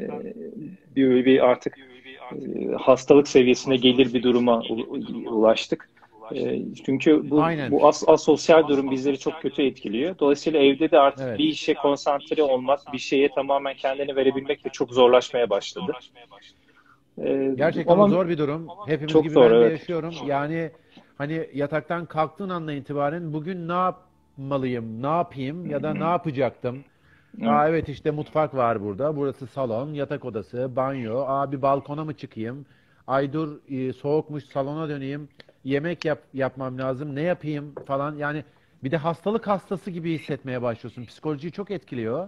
bir artık hastalık seviyesine gelir bir duruma ulaştık. Çünkü Aynen. bu asosyal durum bizleri çok kötü etkiliyor. Dolayısıyla evde de artık Evet. bir işe konsantre olmak, bir şeye tamamen kendini verebilmek de çok zorlaşmaya başladı. Gerçekten o Ama zor bir durum. Hepimiz çok gibi zor, ben de evet. yaşıyorum. Yani hani yataktan kalktığın andan itibaren bugün ne yapmalıyım, ne yapayım ya da ne yapacaktım? Evet. Evet işte mutfak var burada. Burası salon, yatak odası, banyo. Bir balkona mı çıkayım? Ay dur soğukmuş salona döneyim. Yemek yapmam lazım. Ne yapayım falan. Yani bir de hastalık hastası gibi hissetmeye başlıyorsun. Psikolojiyi çok etkiliyor.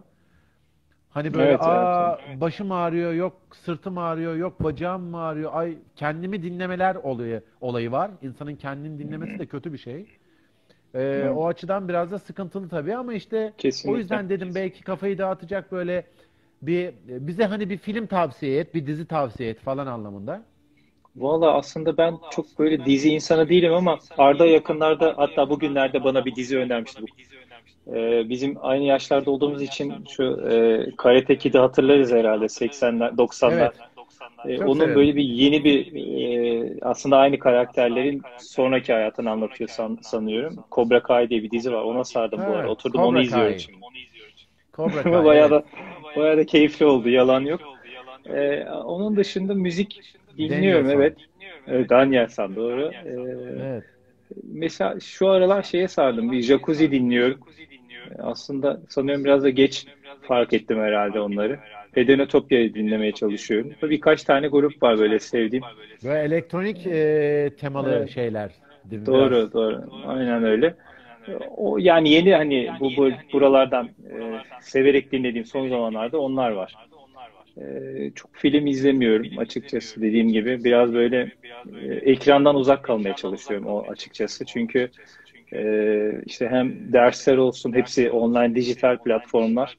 Hani böyle Evet, evet. başım ağrıyor, yok sırtım ağrıyor, yok bacağım mı ağrıyor. Ay kendimi dinlemeler olayı var. İnsanın kendini dinlemesi de kötü bir şey. Evet, O açıdan biraz da sıkıntılı tabii ama işte o kesinlikle. yüzden dedim belki kafayı dağıtacak böyle bize hani bir film tavsiye et, bir dizi tavsiye et falan anlamında. Valla aslında ben çok böyle dizi insanı değilim ama Arda yakınlarda hatta bugünlerde bana bir dizi önermişti. Bizim aynı yaşlarda olduğumuz için şu Karate Kid'i hatırlarız herhalde 80'ler 90'lar. Evet, çok Onun severim. böyle bir yeni bir aslında aynı karakterlerin sonraki hayatını anlatıyor sanıyorum. Cobra Kai diye bir dizi var. Ona sardım bu ara. Ha, Oturdum onu Cobra izliyorum Kai. şimdi. Cobra Kai, Bayağı evet. da bayağı da keyifli oldu. Yalan yok. Onun dışında müzik dinliyorum Danielson. evet. Danielsan doğru. Evet. Mesela şu aralar şeye sardım. Bir jacuzzi dinliyorum. Aslında sanıyorum biraz da geç fark ettim herhalde onları. Bedenotopya'yı dinlemeye çalışıyorum. Birkaç tane grup var böyle sevdiğim. Böyle elektronik temalı Evet, şeyler, değil mi biraz? doğru, doğru. Aynen öyle. O yani yeni hani bu buralardan severek dinlediğim son zamanlarda onlar var. Çok film izlemiyorum açıkçası dediğim gibi. Biraz böyle ekrandan uzak kalmaya çalışıyorum o açıkçası. Çünkü işte hem dersler olsun hepsi online dijital platformlar.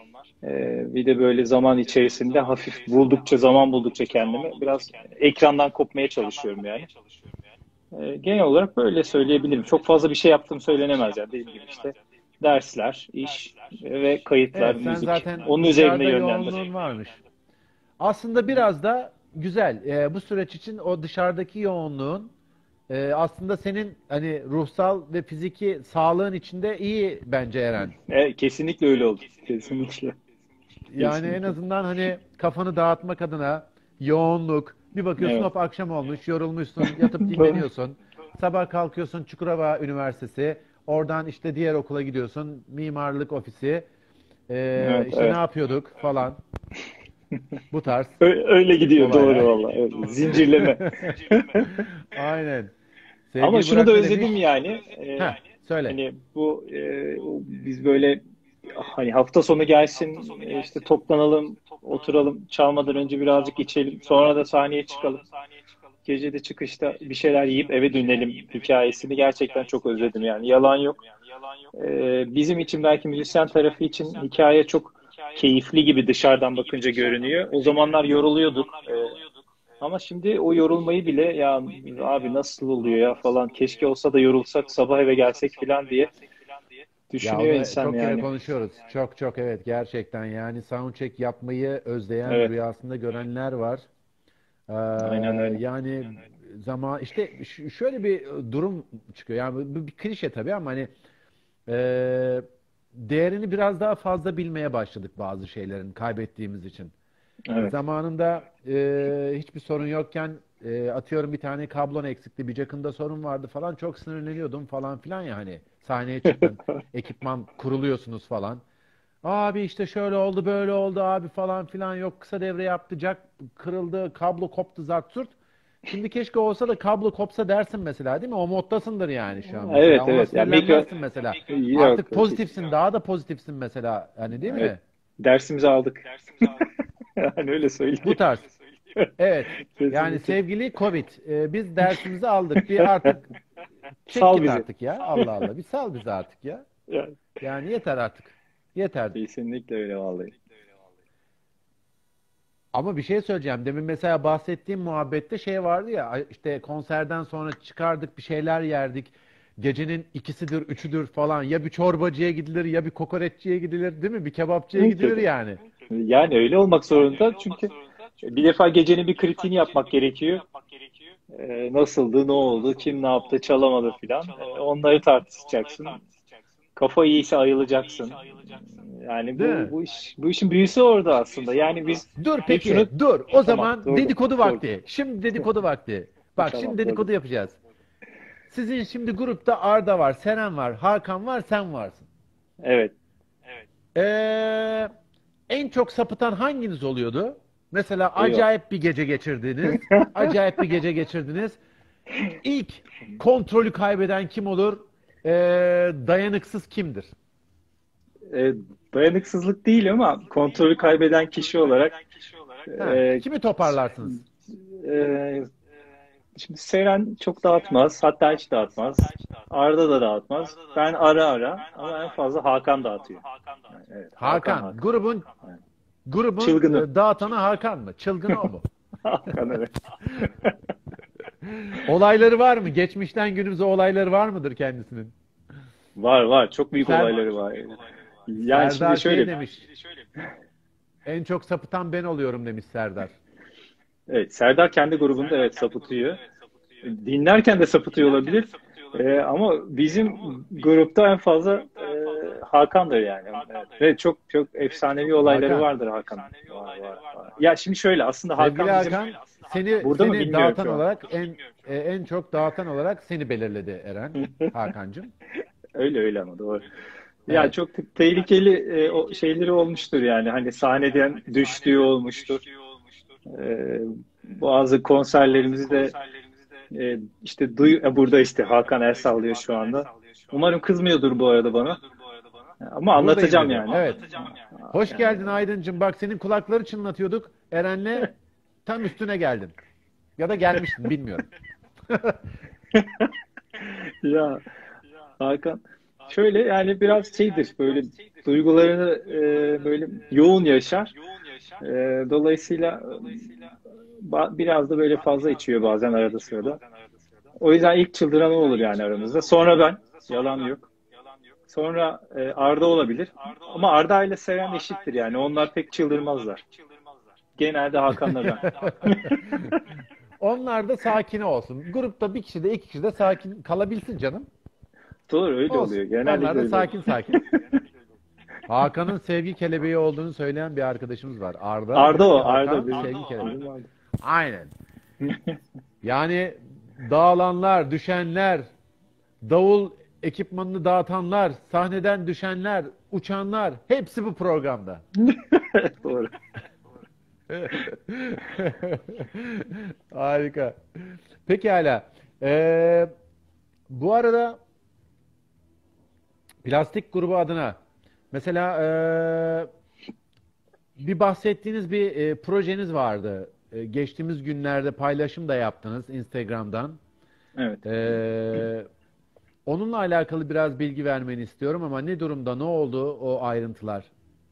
Bir de böyle zaman içerisinde hafif zaman buldukça kendimi biraz ekrandan kopmaya çalışıyorum yani. Genel olarak böyle söyleyebilirim. Çok fazla bir şey yaptığım söylenemez yani. Dediğim gibi işte dersler, iş ve kayıtlar, Evet, sen müzik. zaten Onun üzerine dışarıda yönlendir. yoğunluğun varmış. Aslında biraz da güzel. Bu süreç için o dışarıdaki yoğunluğun aslında senin hani ruhsal ve fiziki sağlığın içinde iyi bence Eren. Kesinlikle öyle oldu. Kesinlikle. Yani en Kesinlikle. azından hani kafanı dağıtmak adına yoğunluk. Bir bakıyorsun Evet. hop akşam olmuş, yorulmuşsun, yatıp Doğru. dinleniyorsun. Sabah kalkıyorsun Çukurova Üniversitesi. Oradan işte diğer okula gidiyorsun. Mimarlık ofisi. Evet, İşte ne evet. yapıyorduk falan. Bu tarz Öyle gidiyor doğru olaylar. vallahi. Öyle. Zincirleme. Aynen. Ama Sevgili şunu da Burak ne demiş? özledim yani. Ha, söyle. Hani biz böyle hani hafta sonu gelsin işte toplanalım, oturalım, çalmadan önce birazcık içelim, sonra da sahneye çıkalım. Gece de çıkışta bir şeyler yiyip eve dönelim hikayesini gerçekten çok özledim yani. Yalan yok. Bizim için belki müzisyen tarafı için hikaye çok keyifli gibi dışarıdan bakınca görünüyor. O zamanlar yoruluyorduk. Ama şimdi o yorulmayı bile ya abi nasıl oluyor ya falan keşke olsa da yorulsak sabah eve gelsek falan diye Ya düşünüyor onu insan çok kere yani. konuşuyoruz. Çok çok evet gerçekten. Yani soundcheck yapmayı özleyen, Evet, rüyasında görenler var. Ee, aynen öyle. yani zaman işte şöyle bir durum çıkıyor. Yani bu bir klişe tabii ama hani e, değerini biraz daha fazla bilmeye başladık bazı şeylerin kaybettiğimiz için. Evet. Zamanında hiçbir sorun yokken atıyorum bir tane kablon eksikti, bir jackında sorun vardı falan çok sinirleniyordum falan filan ya hani sahneye çıktın, ekipman kuruluyorsunuz falan. Abi işte şöyle oldu böyle oldu abi falan filan yok kısa devre yaptı, jack kırıldı, kablo koptu zart surt. Şimdi keşke olsa da kablo kopsa dersin mesela değil mi? O moddasındır yani şu an mesela. Evet, Ona evet. Yani mikro sinirlenmezsin mesela. yok. Artık pozitifsin, daha da pozitifsin mesela. Hani değil Evet. mi? Dersimizi aldık. Yani öyle Bu söyleyeyim. tarz. Evet. Yani Kesinlikle. sevgili Covid, biz dersimizi aldık. Bir artık çek Sal git bizi. artık ya. Allah Allah. Bir sal bizi artık ya. Yani, Yani yeter artık. Yeter. kesinlikle öyle vallahi. Ama bir şey söyleyeceğim. Demin mesela bahsettiğim muhabbette şey vardı ya. İşte konserden sonra çıkardık bir şeyler yerdik. Gecenin ikisidir, üçüdür falan. Ya bir çorbacıya gidilir ya bir kokoreççiye gidilir değil mi? Bir kebapçıya gidilir Mutlaka. yani. Yani öyle olmak zorunda çünkü bir defa gecenin bir kritiğini yapmak gerekiyor. Nasıldı, ne oldu, kim ne yaptı, çalamadı filan. Onları tartışacaksın. Kafa iyiyse ayılacaksın. Yani Değil mi? bu işin büyüsü orada aslında. Yani biz Dur hep şunu peki, dur. O tamam, zaman doğru, dedikodu doğru. vakti. Şimdi dedikodu vakti. Bak şimdi Tamam, doğru. dedikodu yapacağız. Sizin şimdi grupta Arda var, Seren var, Hakan var, sen varsın. Evet. Ee, en çok sapıtan hanginiz oluyordu? Mesela Eyvah. acayip bir gece geçirdiniz. Acayip bir gece geçirdiniz. İlk kontrolü kaybeden kim olur? Dayanıksız kimdir? E, Dayanıksızlık değil ama kontrolü kaybeden kişi olarak Ha, e, kimi toparlarsınız? e, şimdi Seren çok dağıtmaz. Hatta hiç dağıtmaz. Arda da dağıtmaz. Ben ara ara ama en fazla Hakan dağıtıyor. Yani evet, Hakan Hakan. Hakan. Grubun Yani grubun çılgını. dağıtanı Hakan mı? Çılgını o mu? Hakan evet. Olayları var mı? Geçmişten günümüze olayları var mıdır kendisinin? Var var. Çok büyük Ser, olayları var. Yani şimdi Serdar şey şöyle. demiş. En çok sapıtan ben oluyorum demiş Serdar. Evet, Serdar kendi grubunda evet sapıtıyor. Dinlerken de sapıtıyor olabilir. Ama bizim grupta en fazla Hakan'dır yani. Evet. Ve çok çok efsanevi olayları Hakan. vardır Hakan'ın. Var. Ya şimdi şöyle aslında Sevgili Hakan bizim Hakan, seni burada mı seni bilmiyorum dağıtan şu an. olarak en çok dağıtan olarak seni belirledi Eren Hakancığım. Öyle öyle ama doğru. Ya Evet. çok tehlikeli o şeyleri olmuştur yani. Hani sahneden düştüğü olmuştur. E, Bazı konserlerimizi de işte burada işte Hakan el sallıyor şu anda. Umarım kızmıyordur bu arada bana. Ama Buradayım anlatacağım dedi. yani. Evet. Hoş Yani geldin Aydıncığım. Bak senin kulakları çınlatıyorduk. Eren'le tam üstüne geldin. Ya da gelmiştin bilmiyorum. ya Hakan şöyle yani biraz şeydir böyle duygularını böyle yoğun yaşar. E, Dolayısıyla biraz da böyle fazla içiyor bazen arada sırada. O yüzden ilk çıldıran o olur yani aramızda. Sonra ben, yalan yok. Sonra Arda olabilir. Ama Arda ile Seren eşittir yani. Onlar pek çıldırmazlar. Genelde Hakan'la ben. Onlar da sakine olsun. Grupta bir kişi de iki kişi de sakin kalabilsin canım. Doğru öyle oluyor. Olsun. Onlar Genellikle da öyle oluyor. sakin sakin. Hakan'ın sevgi kelebeği olduğunu söyleyen bir arkadaşımız var. Arda. Arda Diyor o. ki Arda Hakan bizim. sevgi kelebeği. Bizim Arda. Aynen. Yani dağılanlar, düşenler, davul ekipmanını dağıtanlar, sahneden düşenler, uçanlar hepsi bu programda. Doğru. Harika. Pekala. Ee, Bu arada plastik grubu adına mesela bir bahsettiğiniz bir projeniz vardı. Geçtiğimiz günlerde paylaşım da yaptınız Instagram'dan. Evet. Ee, Onunla alakalı biraz bilgi vermeni istiyorum ama ne durumda, ne oldu o ayrıntılar?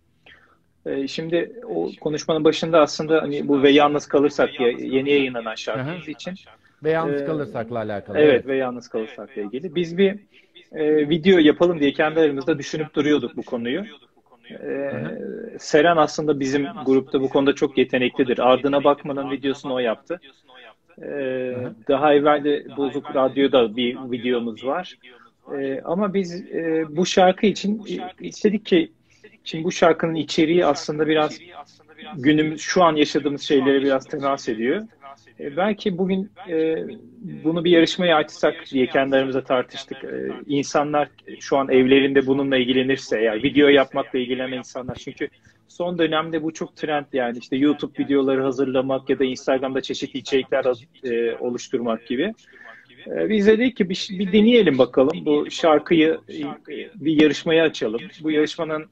Şimdi o konuşmanın başında aslında hani bu ve yalnız kalırsak diye yeni yayınlanan Hı hı. şarkımız için Ve yalnız e, kalırsakla alakalı. evet Evet. ve yalnız kalırsakla ilgili biz bir video yapalım diye kendi aramızda düşünüp duruyorduk bu konuyu. Hı hı. Seren aslında bizim grupta bu konuda çok yeteneklidir. Ardına Bakman'ın videosunu o yaptı. Hı hı. Daha evvel de Bozuk Radyo'da bir videomuz var. Ama biz bu şarkı için istedik ki şimdi bu şarkının içeriği aslında biraz günümüz şu an yaşadığımız şeylere biraz temas ediyor. Belki bugün bunu bir yarışmaya açsak diye kendi aramızda tartıştık. İnsanlar şu an evlerinde bununla ilgilenirse, eğer video yapmakla ilgilenen insanlar, çünkü son dönemde bu çok trend yani işte YouTube videoları hazırlamak ya da Instagram'da çeşitli içerikler oluşturmak gibi. Biz dedik ki bir deneyelim bakalım bu şarkıyı bir yarışmaya açalım. Bu yarışmanın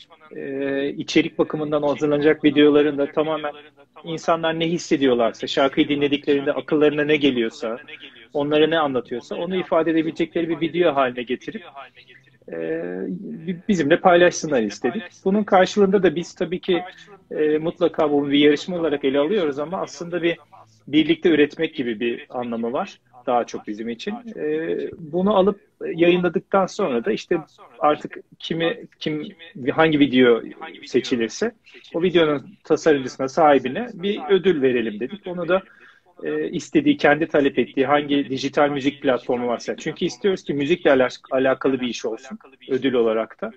içerik bakımından hazırlanacak videoların da tamamen insanlar ne hissediyorlarsa, şarkıyı dinlediklerinde akıllarına ne geliyorsa, onlara ne anlatıyorsa onu ifade edebilecekleri bir video haline getirip bizimle paylaşsınlar istedik. Bunun karşılığında da biz tabii ki mutlaka bunu bir yarışma olarak ele alıyoruz ama aslında bir birlikte üretmek gibi bir anlamı var daha çok bizim için. Bunu alıp yayınladıktan sonra da işte artık hangi video seçilirse o videonun tasarımcısına, sahibine bir ödül verelim dedik. Onu da istediği, kendi talep ettiği hangi dijital müzik platformu varsa. Çünkü istiyoruz ki müzikle alakalı bir iş olsun ödül olarak da.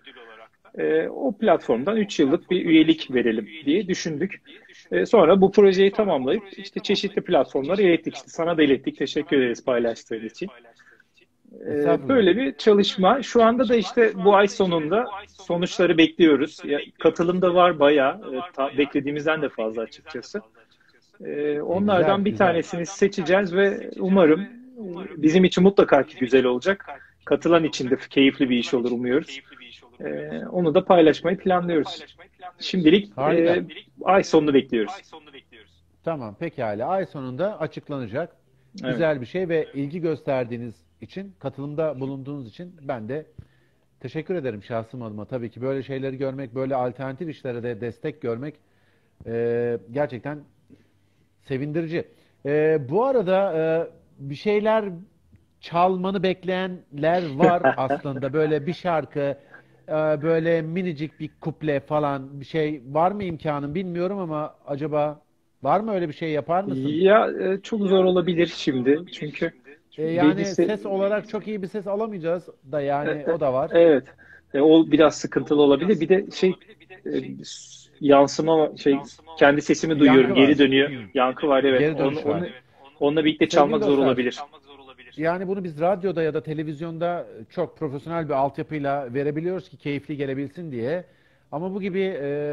O platformdan 3 yıllık bir üyelik verelim diye düşündük. Sonra bu projeyi tamamlayıp işte çeşitli platformlara ilettik. İşte sana da ilettik. Teşekkür ederiz paylaştığın için. Estağfurullah. Böyle bir çalışma. Şu anda da işte bu ay sonunda sonuçları bekliyoruz. Katılım da var bayağı. Beklediğimizden de fazla açıkçası. Güzel, Onlardan bir güzel. tanesini seçeceğiz ve umarım bizim için mutlaka ki güzel olacak. Katılan için de keyifli bir iş olur umuyoruz. Onu da paylaşmayı planlıyoruz. Şimdilik Harika. ay sonunu bekliyoruz. Tamam, pekala. Ay sonunda açıklanacak. Evet. Güzel bir şey ve ilgi gösterdiğiniz için, katılımda bulunduğunuz için ben de teşekkür ederim şahsım adıma. Tabii ki böyle şeyleri görmek, böyle alternatif işlere de destek görmek gerçekten sevindirici. Bu arada bir şeyler çalmanı bekleyenler var aslında. Böyle bir şarkı, böyle minicik bir kuple falan bir şey var mı imkanın bilmiyorum ama acaba var mı öyle bir şey yapar mısın? Ya çok zor olabilir şimdi. Çünkü Yani birincisi ses olarak çok iyi bir ses alamayacağız da yani o da var. evet. O biraz sıkıntılı olabilir. Bir de e, yansıma kendi sesimi duyuyorum. Yankı var. Geri dönüyor. Hmm. Yankı var, evet. Geri dönüş var. Onunla birlikte Sevgili çalmak zor dostlar, olabilir. yani bunu biz radyoda ya da televizyonda çok profesyonel bir altyapıyla verebiliyoruz ki keyifli gelebilsin diye. Ama bu gibi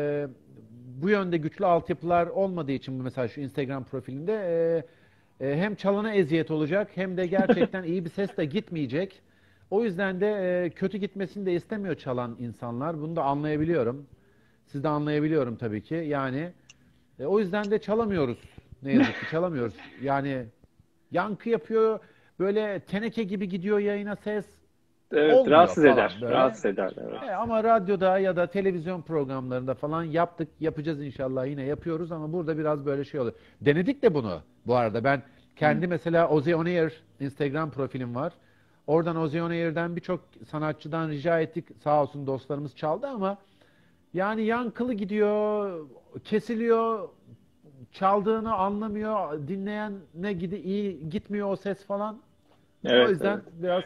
bu yönde güçlü altyapılar olmadığı için bu mesela şu Instagram profilinde hem çalana eziyet olacak hem de gerçekten iyi bir ses de gitmeyecek. O yüzden de kötü gitmesini de istemiyor çalan insanlar. Bunu da anlayabiliyorum. Siz de anlayabiliyorum tabii ki. Yani o yüzden de çalamıyoruz. Ne yazık ki çalamıyoruz. Yani yankı yapıyor. Böyle teneke gibi gidiyor yayına ses. Evet, Olmuyor rahatsız falan eder. böyle. Rahatsız eder. Evet. Ama radyoda ya da televizyon programlarında falan yaptık. Yapacağız inşallah yine yapıyoruz ama burada biraz böyle şey oluyor. Denedik de bunu bu arada. Ben Hı. kendi mesela Ozzy On Air Instagram profilim var. Oradan Ozzy On Air'den birçok sanatçıdan rica ettik. Sağ olsun dostlarımız çaldı ama yani yankılı gidiyor, kesiliyor, çaldığını anlamıyor, dinleyen ne iyi gitmiyor o ses falan. O Evet, yüzden evet. biraz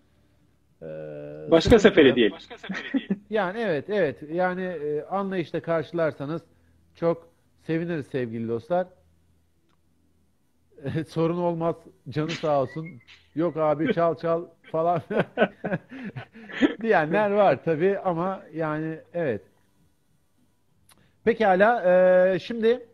Başka sefere sıkıntılı. diyelim. Yani evet, evet. Yani anlayışla karşılarsanız çok seviniriz sevgili dostlar. Sorun olmaz, canı sağ olsun. Yok abi çal çal falan diyenler var tabii ama yani evet. Pekala, şimdi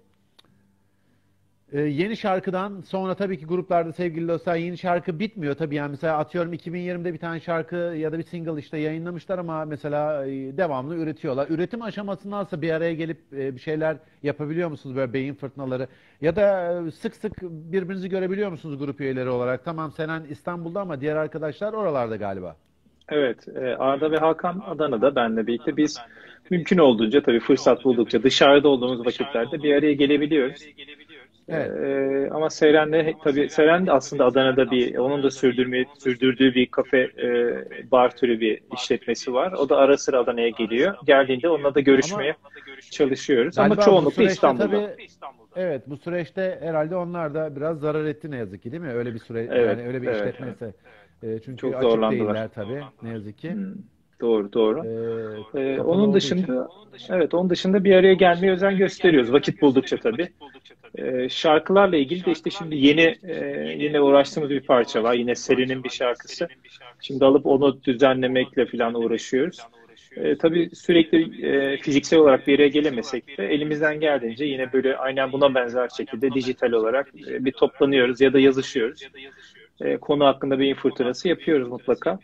yeni şarkıdan sonra tabii ki gruplarda sevgili dostlar yeni şarkı bitmiyor tabii yani mesela atıyorum 2020'de bir tane şarkı ya da bir single işte yayınlamışlar ama mesela devamlı üretiyorlar. Üretim aşaması nasıl bir araya gelip bir şeyler yapabiliyor musunuz böyle beyin fırtınaları ya da sık sık birbirinizi görebiliyor musunuz grup üyeleri olarak? Tamam Senen İstanbul'da ama diğer arkadaşlar oralarda galiba. Evet, Arda ve Hakan Adana'da benle birlikte biz mümkün olduğunca tabii fırsat buldukça dışarıda olduğumuz vakitlerde bir araya gelebiliyoruz. Evet. Ama tabii Seren de aslında Adana'da onun da sürdürdüğü bir kafe bar türü bir işletmesi var. O da ara sıra Adana'ya geliyor. Geldiğinde onunla da Ama görüşmeye çalışıyoruz. Ama galiba bu çoğunlukla süreçte İstanbul'da. tabii evet bu süreçte herhalde onlar da biraz zarar etti ne yazık ki değil mi? Öyle bir süre Evet, yani öyle bir evet. işletmeyse. Çünkü Çok açık zorlandılar. değiller tabii ne yazık ki. Hmm, doğru, doğru. Kapalı Onun olduğu için. dışında, evet, onun dışında bir araya gelmeye özen gösteriyoruz. Vakit buldukça tabii. Şarkılarla ilgili de işte şimdi yine uğraştığımız bir parça var. Yine Selin'in bir şarkısı. Şimdi alıp onu düzenlemekle falan uğraşıyoruz. Tabii sürekli fiziksel olarak bir araya gelemesek de elimizden geldiğince yine böyle aynen buna benzer şekilde dijital olarak bir toplanıyoruz ya da yazışıyoruz. Konu hakkında beyin fırtınası yapıyoruz mutlaka.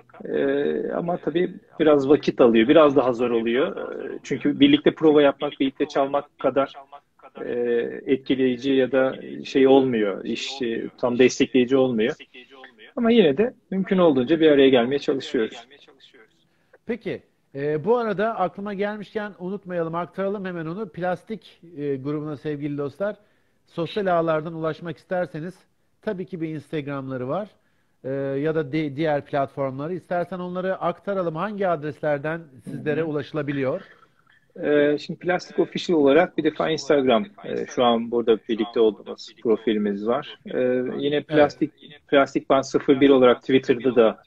Ama tabii biraz vakit alıyor, biraz daha zor oluyor. Çünkü birlikte prova yapmak, birlikte çalmak kadar e, etkileyici ya da şey olmuyor, tam destekleyici olmuyor. Ama yine de mümkün olduğunca bir araya gelmeye çalışıyoruz. Peki bu arada aklıma gelmişken unutmayalım aktaralım hemen onu. Plastik grubuna sevgili dostlar. Sosyal ağlardan ulaşmak isterseniz tabii ki bir Instagram'ları var. Ya da diğer platformları. İstersen onları aktaralım. Hangi adreslerden Hı sizlere hı. ulaşılabiliyor? Şimdi Plastik Official olarak bir defa Instagram, şu an burada birlikte olduğumuz profilimiz var. Yine Evet. Plastik Band 01 olarak Twitter'da da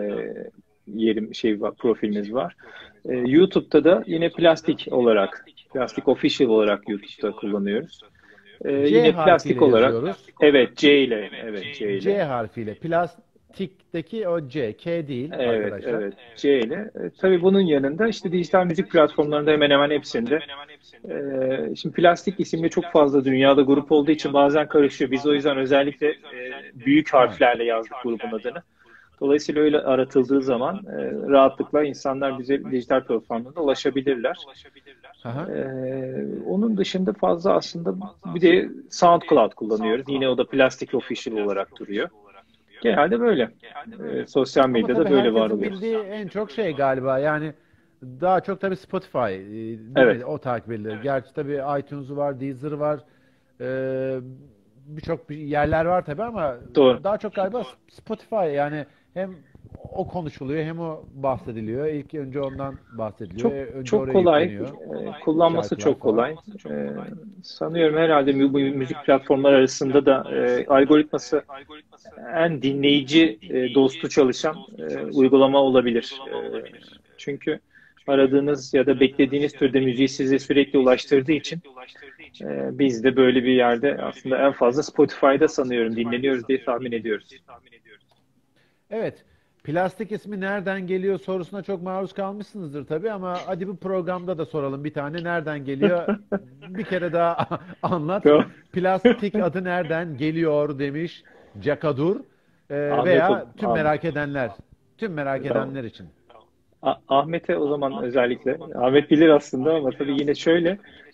profilimiz var. YouTube'da da yine Plastik Official olarak YouTube'da kullanıyoruz. C Yine plastik harfiyle olarak, yazıyoruz. evet, C ile, evet, C C ile. harfiyle. Plastik'teki o C, K değil Evet, arkadaşlar. evet. C ile. Tabii bunun yanında işte dijital müzik platformlarında hemen hemen hepsinde. Şimdi Plastik isimli çok fazla dünyada grup olduğu için bazen karışıyor. Biz o yüzden özellikle büyük Ha. harflerle yazdık grubun adını. Dolayısıyla öyle aratıldığı zaman rahatlıkla insanlar bize dijital platformlarda ulaşabilirler. Aha. Onun dışında fazla aslında bir de SoundCloud kullanıyoruz. Yine o da Plastik Official olarak duruyor. Genelde böyle. Sosyal Ama medyada tabii böyle var herkesin oluyoruz. bildiği en çok şey galiba yani daha çok tabii Spotify değil mi? Evet, O takip edilir. Gerçi tabii iTunes'u var, Deezer var. Ee, birçok yerler var tabii ama doğru. daha çok galiba Spotify yani hem o konuşuluyor hem o bahsediliyor. İlk önce ondan bahsediliyor. Çok Önce çok oraya kolay, yükleniyor kullanması şarkılar çok falan. kolay. Sanıyorum herhalde bu müzik platformları arasında da algoritması en dinleyici dostu çalışan uygulama olabilir. Çünkü aradığınız ya da beklediğiniz türde müziği size sürekli ulaştırdığı için biz de böyle bir yerde aslında en fazla Spotify'da sanıyorum dinleniyoruz diye tahmin ediyoruz. Evet. Plastik ismi nereden geliyor sorusuna çok maruz kalmışsınızdır tabii ama hadi bu programda da soralım bir tane. Nereden geliyor? Bir kere daha anlat. Tamam. Plastik adı nereden geliyor demiş Cakadur. Ahmet, Veya tüm Ahmet. merak edenler. Tüm merak Tamam. edenler için. Ahmet'e o zaman özellikle. Ahmet bilir aslında ama tabii yine şöyle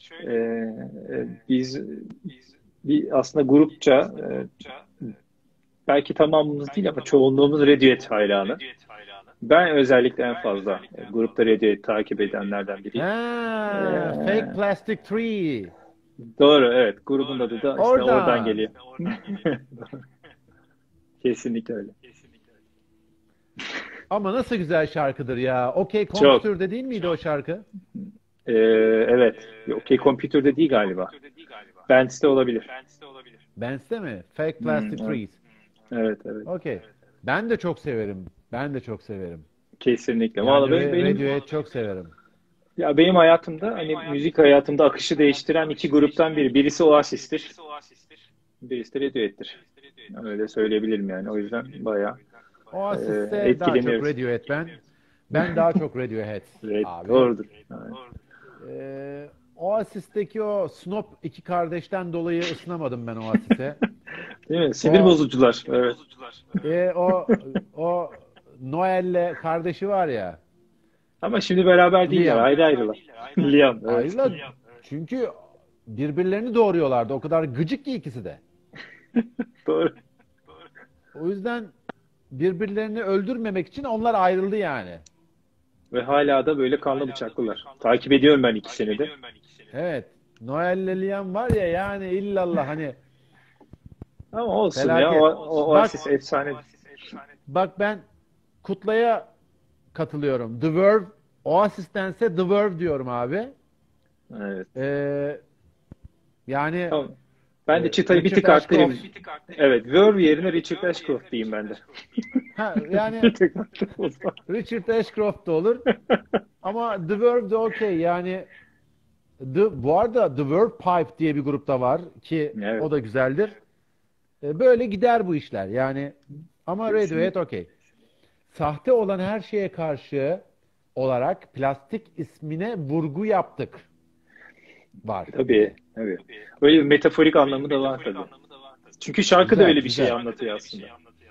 biz bir aslında grupça belki tamamımız değil ama çoğunluğumuz Radiohead hayranı. Ben özellikle en fazla grupta Radiohead takip edenlerden biriyim. E, Ha, Fake Plastic Tree. doğru, evet. Grubun adı da işte oradan Oradan. geliyor. Kesinlikle öyle. Ama nasıl güzel şarkıdır ya. OK Çok. Computer'da değil miydi o şarkı? Evet. OK Computer'da değil galiba. Bands'te olabilir. Bands'te mi? Fake Plastic Evet. Trees. Evet, evet. OK. Ben de çok severim. Ben de çok severim. Kesinlikle. Yani Vallahi benim Radiohead çok severim. ya benim hayatımda hani müzik hayatımda akışı değiştiren iki gruptan biri. Birisi Oasis'tir. Birisi de Radiohead'tir. Öyle söyleyebilirim yani. O yüzden bayağı Oasis'te daha çok etkileniyoruz. Radiohead ben. Ben daha çok Radiohead Evet, abi. doğrudur. Evet. Oasis'teki o Snob iki kardeşten dolayı ısınamadım ben Oasis'e. Değil mi? Sinir O bozucular. Evet. e, o o Noel'le kardeşi var ya Ama şimdi beraber değiller. Liam. Ayrı ayrılar. Liam, evet. Ayrıla çünkü birbirlerini doğuruyorlardı. O kadar gıcık ki ikisi de. Doğru. O yüzden birbirlerini öldürmemek için onlar ayrıldı yani. Ve hala da böyle kanlı bıçaklılar. Takip ediyorum ben ikisini de. Evet. Noel'le Liam var ya yani illallah hani Ama olsun ya. O, felaket. o Bak Oasis efsane. bak ben Kutla'ya katılıyorum. The Verve Oasis'tense The Verve diyorum abi. Evet. Ee, yani Tamam. Ben de çıtayı bir Richard tık arttırayım. Ashcroft Evet. Verve yerine Richard Ashcroft diyeyim ben de. yani Bir tık arttırayım. Richard Ashcroft da olur ama The Verve de okey yani bu arada The Verve Pipe diye bir grupta var ki Evet. o da güzeldir. Böyle gider bu işler yani ama Radiohead Kesinlikle. okey. Sahte olan her şeye karşı olarak plastik ismine vurgu yaptık var bir Tabii. de. Tabii. Öyle bir metaforik anlamı da var tabii. Çünkü şarkı da Güzel, öyle bir şey güzel, anlatıyor aslında.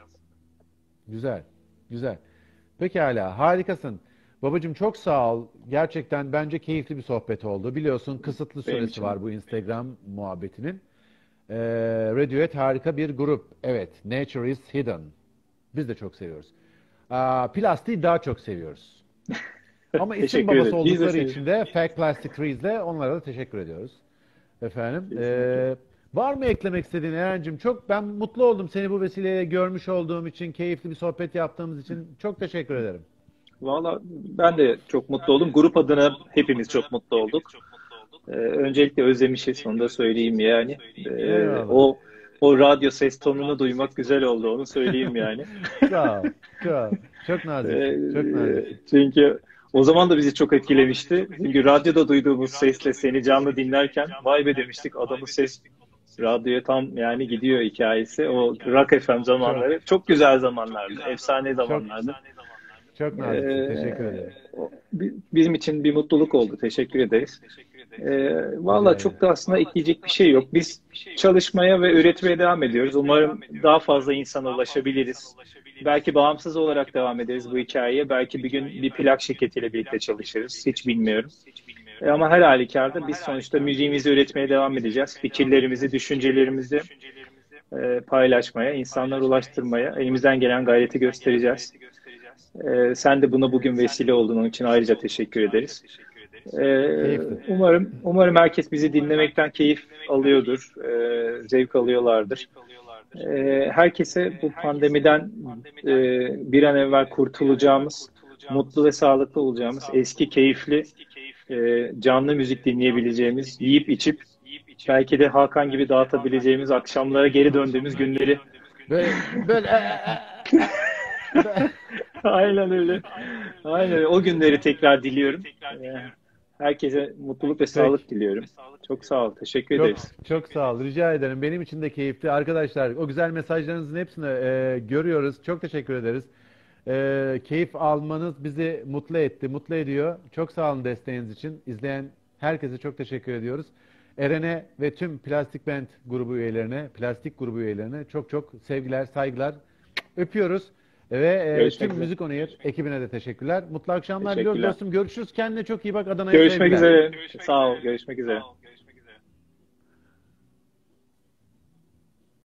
güzel, güzel. Pekala, harikasın. Babacığım çok sağ ol. Gerçekten bence keyifli bir sohbet oldu. Biliyorsun kısıtlı Benim süresi için de. var bu Instagram muhabbetinin. Ee, Radiohead harika bir grup. Evet, Nature is Hidden. Biz de çok seviyoruz. Plastiği daha çok seviyoruz. Ama isim Teşekkür babası ederim. Biz de oldukları seviyoruz. için de Fake Plastic Trees'le onlara da teşekkür ediyoruz. Efendim. Kesinlikle. Var mı eklemek istediğin Eren'cim? Çok ben mutlu oldum seni bu vesileyle görmüş olduğum için, keyifli bir sohbet yaptığımız için. Çok teşekkür ederim. Valla ben de çok mutlu oldum. Grup adına hepimiz çok mutlu olduk. Öncelikle özlemişiz, onu da söyleyeyim yani. Eyvallah. O radyo ses tonunu duymak güzel oldu, onu söyleyeyim yani. Sağ ol. Çok, çok Ee, naziksin. Çok naziksin. Çünkü o zaman da bizi çok etkilemişti. Çünkü radyoda duyduğumuz sesle seni canlı dinlerken vay be demiştik, adamın Radyoya tam yani gidiyor hikayesi. O Rock FM zamanları çok güzel zamanlardı. Efsane Çok zamanlardı. çok naziksin. Teşekkür Ee, ederim. Bizim için bir mutluluk oldu. Teşekkür ederiz. Rica Valla çok ederim. da aslında ekleyecek bir şey yok. Biz çalışmaya ve üretmeye devam ediyoruz. Umarım daha fazla insana ulaşabiliriz. Belki bağımsız olarak devam ederiz bu hikayeye. Belki bir gün bir plak şirketiyle birlikte çalışırız. Hiç bilmiyorum. Ama her halükarda biz sonuçta müziğimizi üretmeye devam edeceğiz. Fikirlerimizi, düşüncelerimizi paylaşmaya, insanlara ulaştırmaya elimizden gelen gayreti göstereceğiz. Sen de buna bugün vesile olduğun için ayrıca teşekkür ederiz. Keyifli. Umarım herkes bizi dinlemekten keyif alıyordur, zevk alıyorlardır. Herkese bu pandemiden bir an evvel kurtulacağımız, mutlu ve sağlıklı olacağımız, eski keyifli, canlı müzik dinleyebileceğimiz, yiyip içip belki de Hakan gibi dağıtabileceğimiz akşamlara geri döndüğümüz günleri. Böyle, böyle Aynen öyle. Aynen öyle. O günleri tekrar diliyorum. Herkese mutluluk ve peki. sağlık diliyorum. Çok sağ ol. Teşekkür Çok ederiz. çok sağ ol. Rica ederim. Benim için de keyifli. Arkadaşlar, o güzel mesajlarınızın hepsini görüyoruz. Çok teşekkür ederiz. Keyif almanız bizi mutlu etti, mutlu ediyor. Çok sağ olun desteğiniz için. İzleyen herkese çok teşekkür ediyoruz. Eren'e ve tüm Plastik Band grubu üyelerine, Plastik grubu üyelerine çok çok sevgiler, saygılar öpüyoruz. Ve Görüşmek tüm üzere. Müzik On Air ekibine de teşekkürler. Mutlu akşamlar diliyoruz Teşekkürler. dostum. Görüşürüz. Kendine çok iyi bak. Adana'ya Görüşmek sevgiler. üzere. Sağ ol. Görüşmek üzere.